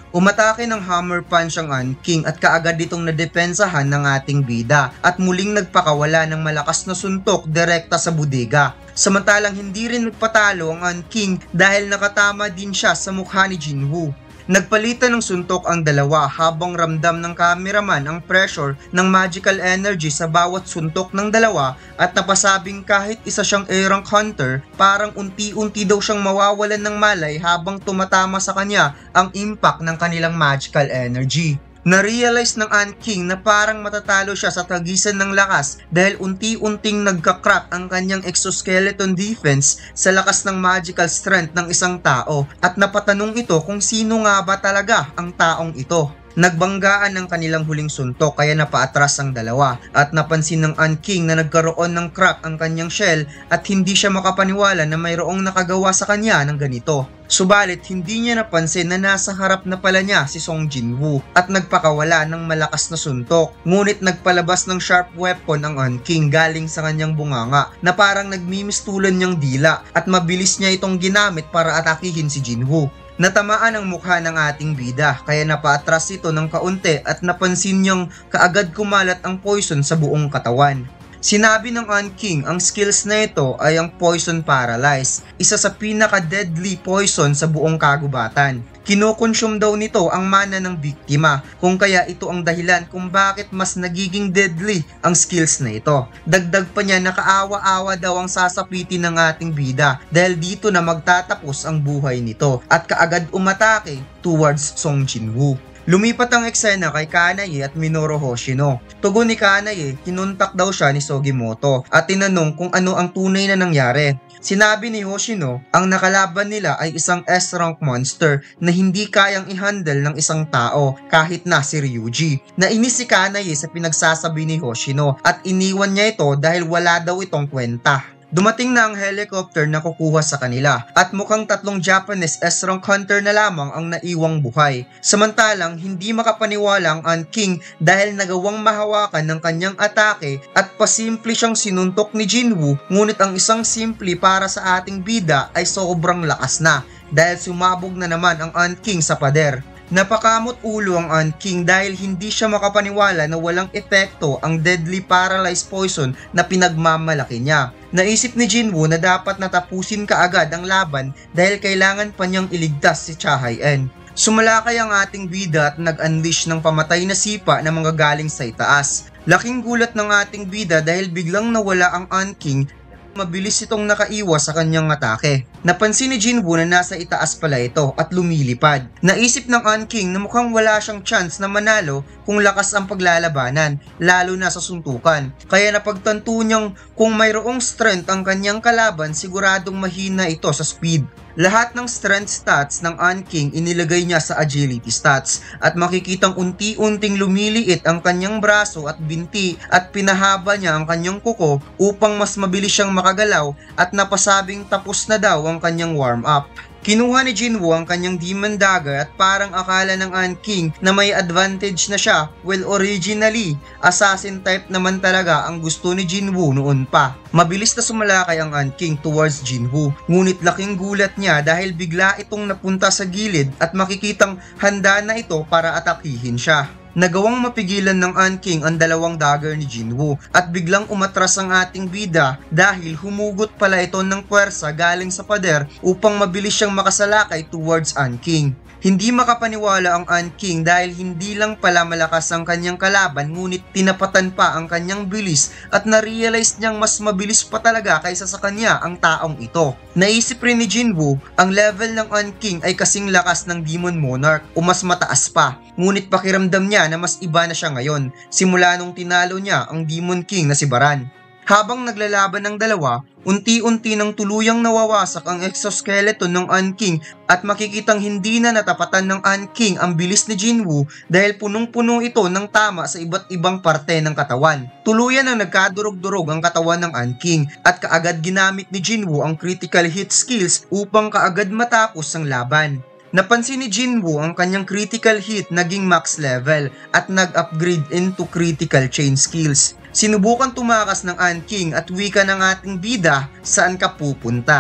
Umatake ng hammer punch ang Ant King at kaagad itong nadepensahan ng ating bida at muling nagpakawala ng malakas na suntok direkta sa bodega. Samantalang hindi rin nagpatalo ang Ant King dahil nakatama din siya sa mukha ni Jinwoo. Nagpalitan ng suntok ang dalawa habang ramdam ng cameraman ang pressure ng magical energy sa bawat suntok ng dalawa at napasabing kahit isa siyang A-rank hunter, parang unti-unti daw siyang mawawalan ng malay habang tumatama sa kanya ang impact ng kanilang magical energy. Na-realize ng Ant King na parang matatalo siya sa tagisan ng lakas dahil unti-unting nagka-crack ang kanyang exoskeleton defense sa lakas ng magical strength ng isang tao at napatanong ito kung sino nga ba talaga ang taong ito. Nagbanggaan ng kanilang huling suntok kaya napaatras ang dalawa at napansin ng Ant King na nagkaroon ng crack ang kanyang shell at hindi siya makapaniwala na mayroong nakagawa sa kanya ng ganito. Subalit hindi niya napansin na nasa harap na pala niya si Song Jinwoo at nagpakawala ng malakas na suntok. Ngunit nagpalabas ng sharp weapon ang Ant King galing sa kanyang bunganga na parang nagmimistulan niyang dila at mabilis niya itong ginamit para atakihin si Jinwoo. Natamaan ang mukha ng ating bida kaya napaatras ito ng kaunti at napansin niyang kaagad kumalat ang poison sa buong katawan. Sinabi ng Ant King ang skills na ito ay ang Poison Paralyze, isa sa pinaka-deadly poison sa buong kagubatan. Kinokonsume daw nito ang mana ng biktima, kung kaya ito ang dahilan kung bakit mas nagiging deadly ang skills na ito. Dagdag pa niya na kaawa-awa daw ang sasapitin ng ating bida dahil dito na magtatapos ang buhay nito at kaagad umatake towards Song Jinwoo. Lumipat ang eksena kay Kanae at Minoru Hoshino. Tugon ni Kanae, kinuntak daw siya ni Sugimoto at tinanong kung ano ang tunay na nangyari. Sinabi ni Hoshino, ang nakalaban nila ay isang S-rank monster na hindi kayang i-handle ng isang tao kahit na si Ryuji. Nainis si Kanae sa pinagsasabi ni Hoshino at iniwan niya ito dahil wala daw itong kwenta. Dumating na ang helicopter na kukuha sa kanila at mukhang tatlong Japanese S-rank hunter na lamang ang naiwang buhay. Samantalang hindi makapaniwala ang Ant King dahil nagawang mahawakan ng kanyang atake at pasimple siyang sinuntok ni Jinwoo, ngunit ang isang simple para sa ating bida ay sobrang lakas na dahil sumabog na naman ang Ant King sa pader. Napakamot ulo ang Ant King dahil hindi siya makapaniwala na walang epekto ang deadly paralyzed poison na pinagmamalaki niya. Naisip ni Jinwoo na dapat natapusin kaagad ang laban dahil kailangan pa niyang iligtas si Cha Hae-in. Sumalakay ang ating bida at nag-unleash ng pamatay na sipa na manggagaling sa itaas. Laking gulat ng ating bida dahil biglang nawala ang Ant King. Mabilis itong nakaiwas sa kanyang atake. Napansin ni Jinwoo na nasa itaas pala ito at lumilipad. Naisip ng Ant King na mukhang wala siyang chance na manalo kung lakas ang paglalabanan, lalo na sa suntukan. Kaya napagtanto niyang kung mayroong strength ang kanyang kalaban, siguradong mahina ito sa speed. Lahat ng strength stats ng Ant King inilagay niya sa agility stats at makikitang unti-unting lumiliit ang kanyang braso at binti at pinahaba niya ang kanyang kuko upang mas mabilis siyang makagalaw at napasabing tapos na daw ang kanyang warm-up. Kinuha ni Jinwoo ang kanyang Demon Dagger at parang akala ng Ant King na may advantage na siya, well originally, assassin type naman talaga ang gusto ni Jinwoo noon pa. Mabilis na sumalakay ang Ant King towards Jinwoo, ngunit laking gulat niya dahil bigla itong napunta sa gilid at makikitang handa na ito para atakihin siya. Nagawang mapigilan ng Ant King ang dalawang dagger ni Jinwoo at biglang umatras ang ating bida dahil humugot pala ito ng puwersa galing sa pader upang mabilis siyang makasalakay towards Ant King. Hindi makapaniwala ang Ant King dahil hindi lang pala malakas ang kanyang kalaban ngunit tinapatan pa ang kanyang bilis at na-realize niyang mas mabilis pa talaga kaysa sa kanya ang taong ito. Naisip rin ni Jinwoo ang level ng Ant King ay kasing lakas ng Demon Monarch o mas mataas pa, ngunit pakiramdam niya na mas iba na siya ngayon simula nung tinalo niya ang Demon King na si Baran. Habang naglalaban ng dalawa, unti-unti nang tuluyang nawawasak ang exoskeleton ng Ant King at makikitang hindi na natapatan ng Ant King ang bilis ni Jinwoo dahil punong-puno ito ng tama sa iba't ibang parte ng katawan. Tuluyan ang nagkadurog-durog ang katawan ng Ant King at kaagad ginamit ni Jinwoo ang critical hit skills upang kaagad matapos ang laban. Napansin ni Jinwoo ang kanyang critical hit naging max level at nag-upgrade into critical chain skills. Sinubukan tumakas ng Ant King at wika ng ating bida saan ka pupunta.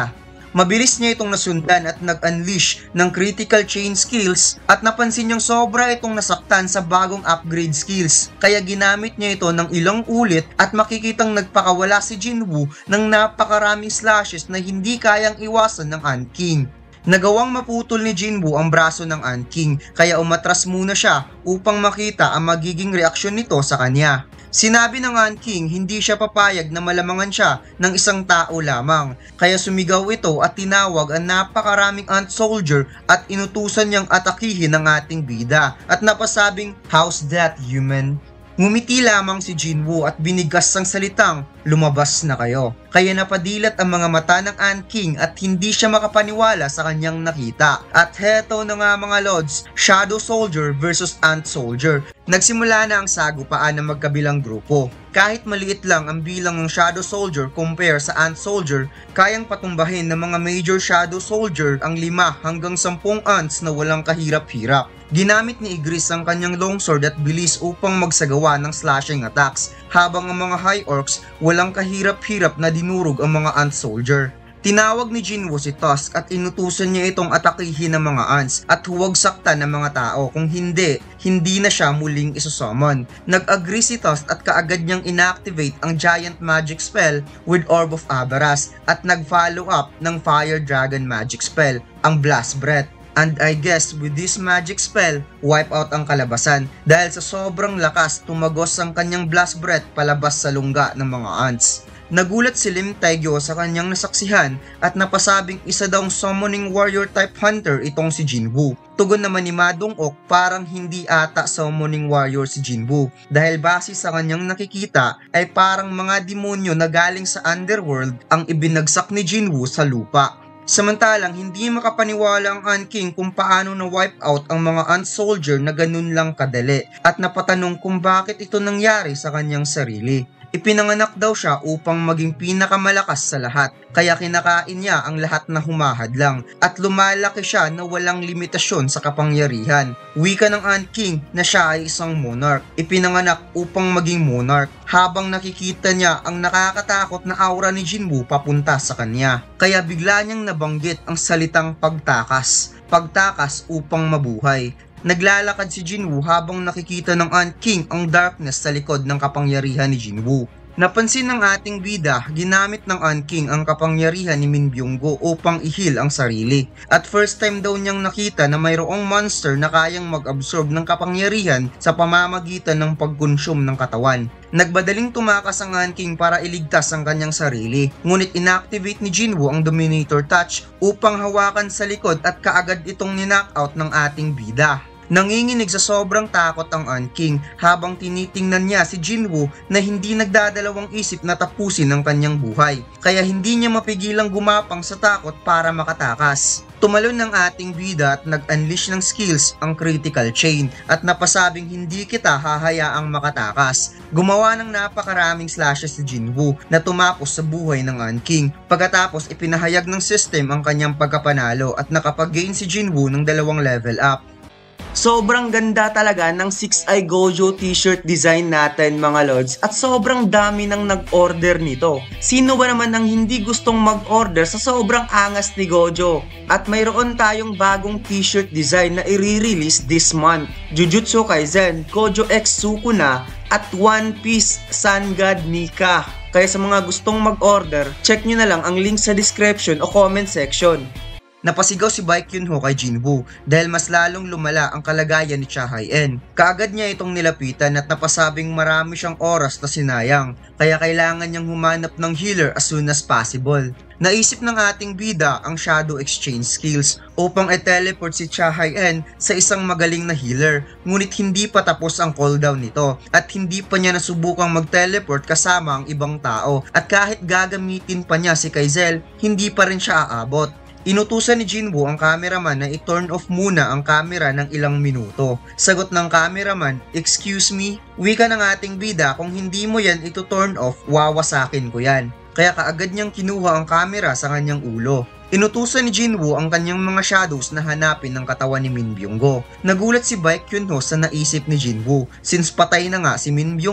Mabilis niya itong nasundan at nag-unleash ng critical chain skills at napansin niyang sobra itong nasaktan sa bagong upgrade skills. Kaya ginamit niya ito ng ilang ulit at makikitang nagpakawala si Jinwoo ng napakaraming slashes na hindi kayang iwasan ng Ant King. Nagawang maputol ni Jinwoo ang braso ng Ant King kaya umatras muna siya upang makita ang magiging reaksyon nito sa kanya. Sinabi ng Ant King hindi siya papayag na malamangan siya ng isang tao lamang, kaya sumigaw ito at tinawag ang napakaraming ant soldier at inutusan niyang atakihin ang ating bida at napasabing, "How's that, human?" Ngumiti lamang si Jinwoo at binigkas ang salitang, "Lumabas na kayo." Kaya napadilat ang mga mata ng Ant King at hindi siya makapaniwala sa kanyang nakita. At heto na nga mga lords, Shadow Soldier versus Ant Soldier. Nagsimula na ang sagupaan ng magkabilang grupo. Kahit maliit lang ang bilang ng Shadow Soldier compare sa Ant Soldier, kayang patumbahin ng mga Major Shadow Soldier ang lima hanggang sampung ants na walang kahirap-hirap. Ginamit ni Igris ang kanyang longsword at bilis upang magsagawa ng slashing attacks, habang ang mga High Orcs walang kahirap-hirap na dinurog ang mga Ant Soldier. Tinawag ni Jinwoo si Tusk at inutusan niya itong atakihin ng mga ants at huwag saktan ng mga tao, kung hindi, hindi na siya muling isusummon. Nag-agree si Tusk at kaagad niyang inactivate ang giant magic spell with Orb of Abaras at nag-follow up ng Fire Dragon magic spell, ang Blast Breath. And I guess with this magic spell, wipe out ang kalabasan dahil sa sobrang lakas tumagos ang kanyang blast breath palabas sa lungga ng mga ants. Nagulat si Lim Taegyo sa kanyang nasaksihan at napasabing isa daw summoning warrior type hunter itong si Jinwoo. Tugon naman ni Ma Dong-ok parang hindi ata summoning warrior si Jinwoo dahil base sa kanyang nakikita ay parang mga demonyo na galing sa underworld ang ibinagsak ni Jinwoo sa lupa. Samantalang hindi makapaniwala ang Ant King kung paano na wipe out ang mga ant soldier na ganun lang kadali at napatanong kung bakit ito nangyari sa kanyang sarili. Ipinanganak daw siya upang maging pinakamalakas sa lahat, kaya kinakain niya ang lahat na humahadlang at lumalaki siya na walang limitasyon sa kapangyarihan. Wika ng Ant King na siya ay isang monarch, ipinanganak upang maging monarch, habang nakikita niya ang nakakatakot na aura ni Jinwoo papunta sa kanya. Kaya bigla niyang nabanggit ang salitang pagtakas, pagtakas upang mabuhay. Naglalakad si Jinwoo habang nakikita ng Ant King ang darkness sa likod ng kapangyarihan ni Jinwoo. Napansin ng ating bida, ginamit ng Ant King ang kapangyarihan ni Min Byung-go upang i-heal ang sarili. At first time daw niyang nakita na mayroong monster na kayang mag-absorb ng kapangyarihan sa pamamagitan ng pag-consume ng katawan. Nagbadaling tumakas ang Ant King para iligtas ang kanyang sarili, ngunit inactivate ni Jinwoo ang Dominator Touch upang hawakan sa likod at kaagad itong ninockout ng ating bida. Nanginginig sa sobrang takot ang Ant King habang tinitingnan niya si Jinwoo na hindi nagdadalawang isip na tapusin ang kanyang buhay, kaya hindi niya mapigilang gumapang sa takot para makatakas. Tumalon ng ating bida at nag-unleash ng skills ang critical chain at napasabing hindi kita hahayaang makatakas. Gumawa ng napakaraming slashes si Jinwoo na tumapos sa buhay ng Ant King. Pagkatapos ipinahayag ng system ang kanyang pagkapanalo at nakapag-gain si Jinwoo ng dalawang level up. Sobrang ganda talaga ng six eye Gojo t-shirt design natin mga lords at sobrang dami nang nag-order nito. Sino ba naman ang hindi gustong mag-order sa sobrang angas ni Gojo? At mayroon tayong bagong t-shirt design na i-release this month. Jujutsu Kaisen, Gojo X Sukuna at One Piece Sun God Nika. Kaya sa mga gustong mag-order, check nyo na lang ang link sa description o comment section. Napasigaw si Baekhyunho kay Jinwoo dahil mas lalong lumala ang kalagayan ni Cha Hae-in. Kaagad niya itong nilapitan at napasabing marami siyang oras na sinayang, kaya kailangan niyang humanap ng healer as soon as possible. Naisip ng ating bida ang Shadow Exchange skills upang i-teleport si Cha Hae-in sa isang magaling na healer, ngunit hindi pa tapos ang cooldown nito at hindi pa niya nasubukang mag-teleport kasama ang ibang tao, at kahit gagamitin pa niya si Kaizel, hindi pa rin siya aabot. Inutusan ni Jinwoo ang cameraman na i-turn off muna ang camera ng ilang minuto. Sagot ng cameraman, "Excuse me?" Wika ng ating bida, "Kung hindi mo yan ito-turn off, wawasakin ko yan." Kaya kaagad niyang kinuha ang camera sa kanyang ulo. Inutusan ni Jinwoo ang kanyang mga shadows na hanapin ang katawan ni Min Byung-go. Nagulat si Baekhyunho sa naisip ni Jinwoo since patay na nga si Min Byung-go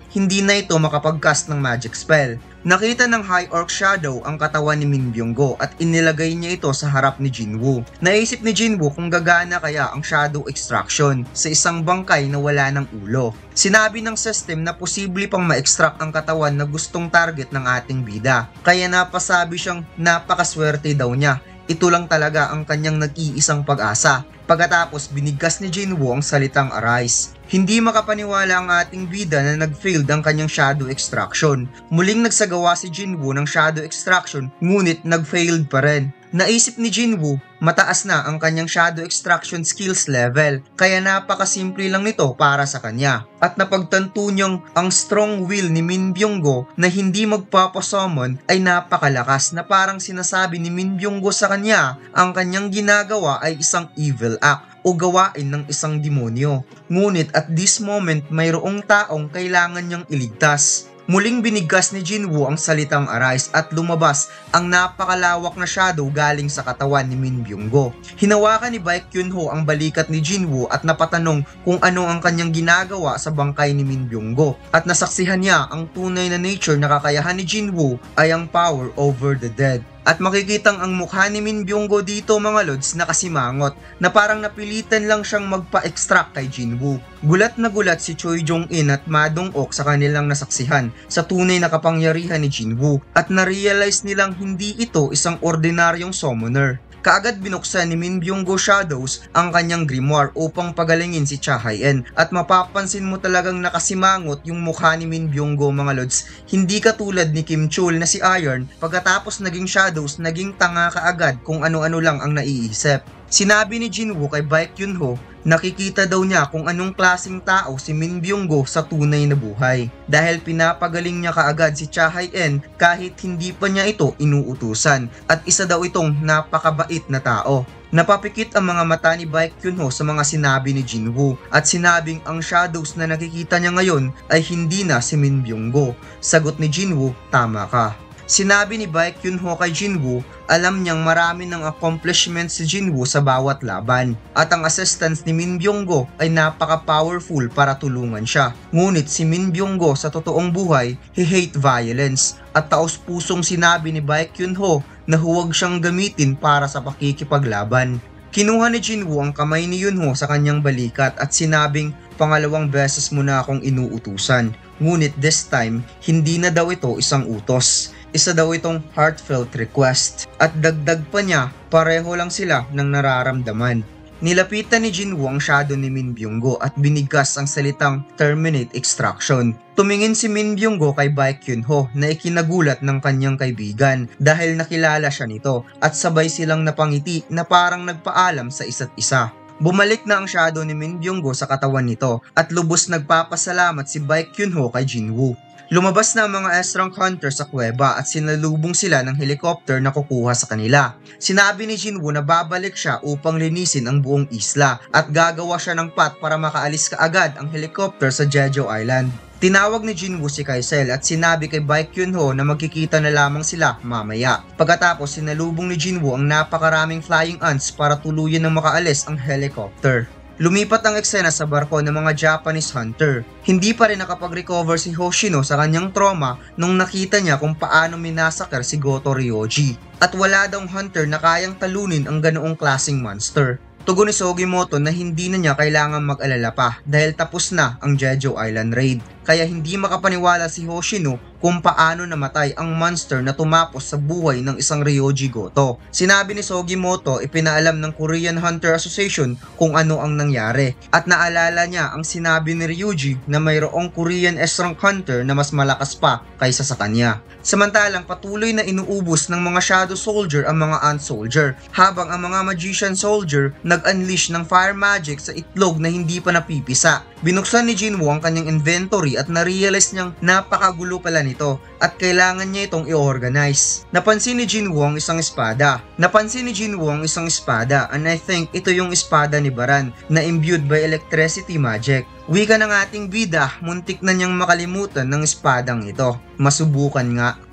hindi na ito makapag-cast ng magic spell. Nakita ng High Orc Shadow ang katawan ni Min Byung-go at inilagay niya ito sa harap ni Jinwoo. Naisip ni Jinwoo kung gagana kaya ang Shadow Extraction sa isang bangkay na wala ng ulo. Sinabi ng system na posible pang ma-extract ang katawan na gustong target ng ating bida. Kaya napasabi siyang napakaswerte daw niya. Ito lang talaga ang kanyang nag-iisang pag-asa. Pagkatapos binigkas ni Jinwoo ang salitang arise. Hindi makapaniwala ang ating bida na nag-failed ang kanyang shadow extraction. Muling nagsagawa si Jinwoo ng shadow extraction ngunit nag-failed pa rin. Naisip ni Jinwoo, mataas na ang kanyang shadow extraction skills level, kaya napakasimple lang nito para sa kanya. At napagtanto niyang ang strong will ni Min Byung-go na hindi magpapasummon ay napakalakas na parang sinasabi ni Min Byung-go sa kanya ang kanyang ginagawa ay isang evil act o gawain ng isang demonyo. Ngunit at this moment mayroong taong kailangan niyang iligtas. Muling binigkas ni Jinwoo ang salitang arise at lumabas ang napakalawak na shadow galing sa katawan ni Min Byung-go. Hinawakan ni Baek Kyun-ho ang balikat ni Jinwoo at napatanong kung ano ang kanyang ginagawa sa bangkay ni Min Byung-go. At nasaksihan niya ang tunay na nature na kakayahan ni Jinwoo ay ang power over the dead. At makikitang ang mukha ni Min Byung-go dito mga lods nakasimangot na parang napilitan lang siyang magpa-extract kay Jinwoo. Gulat na gulat si Choi Jong-in at Ma Dong-ok sa kanilang nasaksihan sa tunay na kapangyarihan ni Jinwoo at na-realize nilang hindi ito isang ordinaryong summoner. Kaagad binuksan ni Min Byung-go Shadows ang kanyang grimoire upang pagalingin si Cha Hae-in at mapapansin mo talagang nakasimangot yung mukha ni Min Byung-go mga lods. Hindi katulad ni Kim Chul na si Iron, pagkatapos naging Shadows naging tanga kaagad kung ano-ano lang ang naiisip. Sinabi ni Jinwoo kay Baek Kyun-ho, nakikita daw niya kung anong klaseng tao si Min Byung-go sa tunay na buhay. Dahil pinapagaling niya kaagad si Cha Hae-in kahit hindi pa niya ito inuutusan at isa daw itong napakabait na tao. Napapikit ang mga mata ni Baek Kyun-ho sa mga sinabi ni Jinwoo at sinabing ang shadows na nakikita niya ngayon ay hindi na si Min Byung-go. Sagot ni Jinwoo, tama ka. Sinabi ni Baek Kyun-ho kay Jinwoo, alam niyang marami ng accomplishments si Jinwoo sa bawat laban at ang assistance ni Min Byung-go ay napaka-powerful para tulungan siya. Ngunit si Min Byung-go sa totoong buhay, he hate violence at taos-pusong sinabi ni Baek Kyun-ho na huwag siyang gamitin para sa pakikipaglaban. Kinuha ni Jinwoo ang kamay ni Yunho sa kanyang balikat at sinabing pangalawang beses mo na akong inuutusan. Ngunit this time, hindi na daw ito isang utos. Isa daw itong heartfelt request. At dagdag pa niya, pareho lang sila ng nararamdaman. Nilapitan ni Jinwoo ang shadow ni Min Byung-go at binigkas ang salitang terminate extraction. Tumingin si Min Byung-go kay Baek Kyun-ho na ikinagulat ng kanyang kaibigan dahil nakilala siya nito at sabay silang napangiti na parang nagpaalam sa isa't isa. Bumalik na ang shadow ni Min Byung-go sa katawan nito at lubos nagpapasalamat si Baek Kyun-ho kay Jinwoo. Lumabas na ang mga Estrang Hunter sa kuweba at sinalubong sila ng helicopter na kukuha sa kanila. Sinabi ni Jinwoo na babalik siya upang linisin ang buong isla at gagawa siya ng path para makaalis kaagad ang helicopter sa Jeju Island. Tinawag ni Jinwoo si Kaisel at sinabi kay Baek Kyun-ho na magkikita na lamang sila mamaya. Pagkatapos sinalubong ni Jinwoo ang napakaraming flying ants para tuluyan ng makaalis ang helicopter. Lumipat ang eksena sa barko ng mga Japanese hunter. Hindi pa rin nakapag-recover si Hoshino sa kanyang trauma nung nakita niya kung paano minasakar si Goto Ryoji. At wala daw hunter na kayang talunin ang ganoong klaseng monster. Tugon ni Sugimoto na hindi na niya kailangan mag-alala pa dahil tapos na ang Jeju Island raid. Kaya hindi makapaniwala si Hoshino kung paano namatay ang monster na tumapos sa buhay ng isang Ryoji Goto. Sinabi ni Sugimoto ipinaalam ng Korean Hunter Association kung ano ang nangyari at naalala niya ang sinabi ni Ryuji na mayroong Korean Estrang Hunter na mas malakas pa kaysa sa kanya. Samantalang patuloy na inuubos ng mga Shadow Soldier ang mga Ant Soldier habang ang mga Magician Soldier nag-unleash ng fire magic sa itlog na hindi pa napipisa. Binuksan ni Jinwoo ang kanyang inventory at na-realize niyang napakagulo pala nito at kailangan niya itong i-organize. Napansin ni Jinwoo ang isang espada. Napansin ni Jinwoo ang isang espada and I think ito yung espada ni Baran na imbued by electricity magic. Wika ng ating bida, muntik na niyang makalimutan ng espadang ito. Masubukan nga.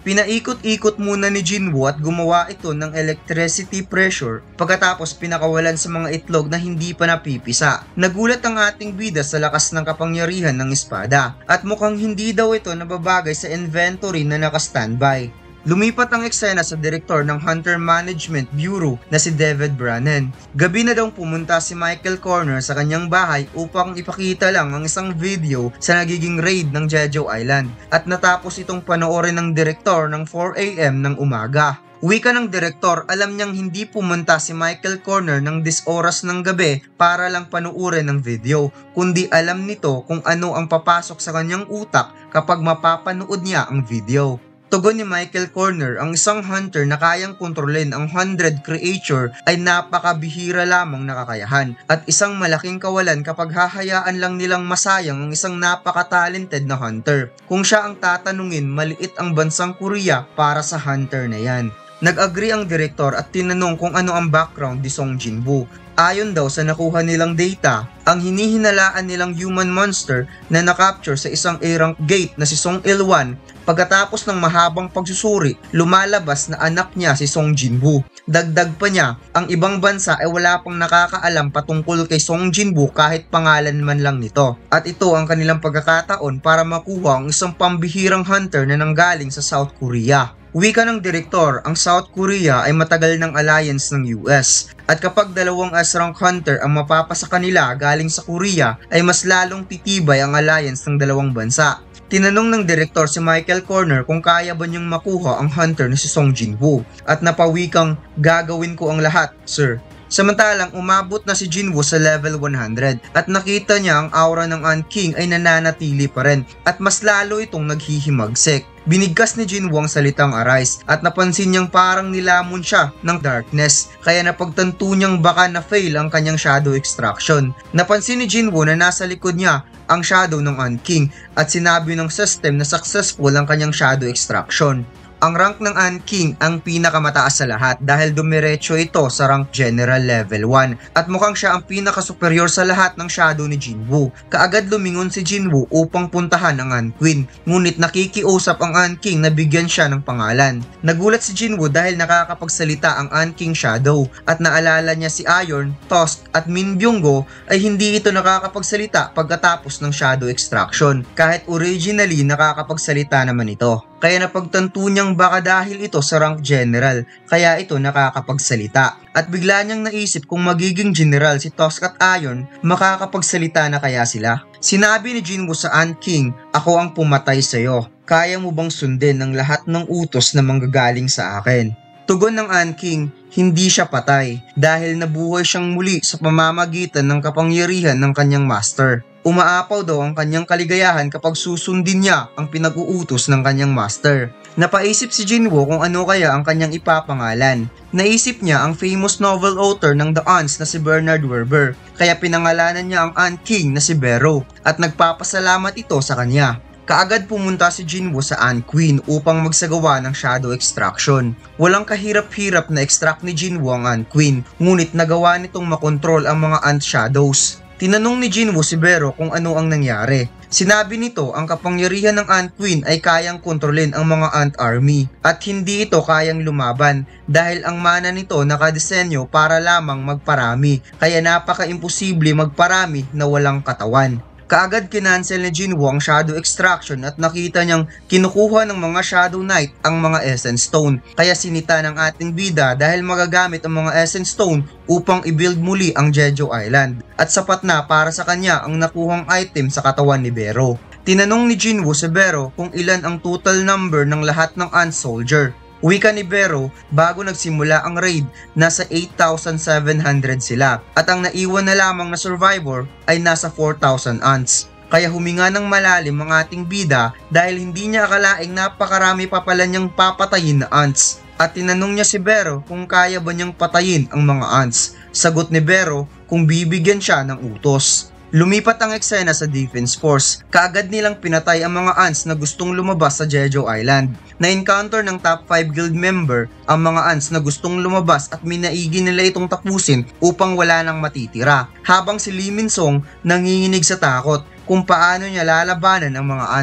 Pinaikot-ikot muna ni Jinwoo at gumawa ito ng electricity pressure pagkatapos pinakawalan sa mga itlog na hindi pa napipisa. Nagulat ang ating bida sa lakas ng kapangyarihan ng espada at mukhang hindi daw ito nababagay sa inventory na naka-standby. Lumipat ang eksena sa direktor ng Hunter Management Bureau na si David Brannan. Gabi na daw pumunta si Michael Corner sa kanyang bahay upang ipakita lang ang isang video sa nagiging raid ng Jeju Island at natapos itong panoorin ng direktor ng four a m ng umaga. Wika ng direktor, alam niyang hindi pumunta si Michael Corner ng dis oras ng gabi para lang panuorin ng video, kundi alam nito kung ano ang papasok sa kanyang utak kapag mapapanood niya ang video. Tugon ni Michael Corner, ang isang hunter na kayang kontrolin ang one hundred creature ay napakabihira lamang na kakayahan at isang malaking kawalan kapag hahayaan lang nilang masayang ang isang napaka-talented na hunter. Kung siya ang tatanungin, maliit ang bansang Korea para sa hunter na yan. Nag-agree ang direktor at tinanong kung ano ang background ni Song Jinwoo. Ayon daw sa nakuha nilang data, ang hinihinalaan nilang human monster na nakapture sa isang A-rank gate na si Song Il-wan, pagkatapos ng mahabang pagsusuri, lumalabas na anak niya si Song Jinwoo. Dagdag pa niya, ang ibang bansa ay wala pang nakakaalam patungkol kay Song Jinwoo kahit pangalan man lang nito. At ito ang kanilang pagkakataon para makuha ang isang pambihirang hunter na nanggaling sa South Korea. Wika ng direktor, ang South Korea ay matagal ng alliance ng U S at kapag dalawang S-rank hunter ang mapapasa kanila galing sa Korea ay mas lalong titibay ang alliance ng dalawang bansa. Tinanong ng direktor si Michael Corner kung kaya ba niyang makuha ang hunter na si Song Jinwoo at napawikang, gagawin ko ang lahat, sir. Samantalang umabot na si Jinwoo sa level one hundred at nakita niya ang aura ng Ant King ay nananatili pa rin at mas lalo itong naghihimagsik. Binigkas ni Jinwoo ang salitang arise at napansin niyang parang nilamon siya ng darkness kaya napagtanto niyang baka na-fail ang kanyang shadow extraction. Napansin ni Jinwoo na nasa likod niya ang shadow ng Ant King at sinabi ng system na successful ang kanyang shadow extraction. Ang rank ng Ant King ang pinakamataas sa lahat dahil dumiretso ito sa rank General Level one at mukhang siya ang pinakasuperior sa lahat ng shadow ni Jinwoo. Kaagad lumingon si Jinwoo upang puntahan ang Ant Queen, ngunit nakikiusap ang Ant King na bigyan siya ng pangalan. Nagulat si Jinwoo dahil nakakapagsalita ang Ant King Shadow at naalala niya si Iron, Tusk at Min Byung-go ay hindi ito nakakapagsalita pagkatapos ng shadow extraction kahit originally nakakapagsalita naman ito. Kaya napagtanto niyang baka dahil ito sa rank general, kaya ito nakakapagsalita. At bigla niyang naisip kung magiging general si Tusk at Iron, makakapagsalita na kaya sila. Sinabi ni Jinwoo sa Ant King, ako ang pumatay sa'yo. Kaya mo bang sundin ang lahat ng utos na manggagaling sa akin? Tugon ng Ant King, hindi siya patay dahil nabuhay siyang muli sa pamamagitan ng kapangyarihan ng kanyang master. Umaapaw daw ang kanyang kaligayahan kapag susundin niya ang pinag-uutos ng kanyang master. Napaisip si Jinwoo kung ano kaya ang kanyang ipapangalan. Naisip niya ang famous novel author ng The Ants na si Bernard Werber, kaya pinangalanan niya ang Ant King na si Barrow at nagpapasalamat ito sa kanya. Kaagad pumunta si Jinwoo sa Ant Queen upang magsagawa ng shadow extraction. Walang kahirap-hirap na extract ni Jinwoo ang Ant Queen, ngunit nagawa nitong makontrol ang mga ant shadows. Tinanong ni Jinwoo si Barrow kung ano ang nangyari. Sinabi nito ang kapangyarihan ng Ant Queen ay kayang kontrolin ang mga ant army at hindi ito kayang lumaban dahil ang mana nito nakadesenyo para lamang magparami kaya napaka-imposible magparami na walang katawan. Kaagad kinansel ni Jinwoo ang shadow extraction at nakita niyang kinukuha ng mga Shadow Knight ang mga Essence Stone. Kaya sinita ng ating bida dahil magagamit ang mga Essence Stone upang i-build muli ang Jeju Island. At sapat na para sa kanya ang nakuhang item sa katawan ni Barrow. Tinanong ni Jinwoo si Barrow kung ilan ang total number ng lahat ng Ant Soldier. Wika ni Barrow, bago nagsimula ang raid, nasa eight thousand seven hundred sila at ang naiwan na lamang na survivor ay nasa four thousand ants. Kaya huminga ng malalim ang ating bida dahil hindi niya akalaing napakarami pa pala niyang papatayin na ants. At tinanong niya si Barrow kung kaya ba niyang patayin ang mga ants. Sagot ni Barrow kung bibigyan siya ng utos. Lumipat ang eksena sa Defense Force. Kaagad nilang pinatay ang mga ants na gustong lumabas sa Jeju Island. Na-encounter ng top five guild member ang mga ants na gustong lumabas at minaigi nila itong tapusin upang wala nang matitira. Habang si Lee Min-sung nanginginig sa takot kung paano niya lalabanan ang mga ants.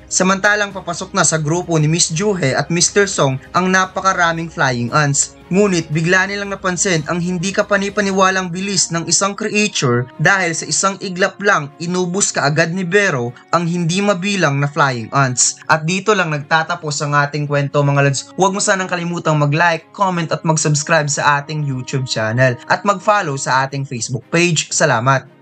Samantalang papasok na sa grupo ni Miss Juhe at Mister Song ang napakaraming flying ants. Ngunit bigla nilang napansin ang hindi kapani-paniwalang bilis ng isang creature dahil sa isang iglap lang inubos kaagad ni Vero ang hindi mabilang na flying ants. At dito lang nagtatapos ang ating kwento mga lods. Huwag mo sanang kalimutang mag-like, comment at mag-subscribe sa ating YouTube channel at mag-follow sa ating Facebook page. Salamat!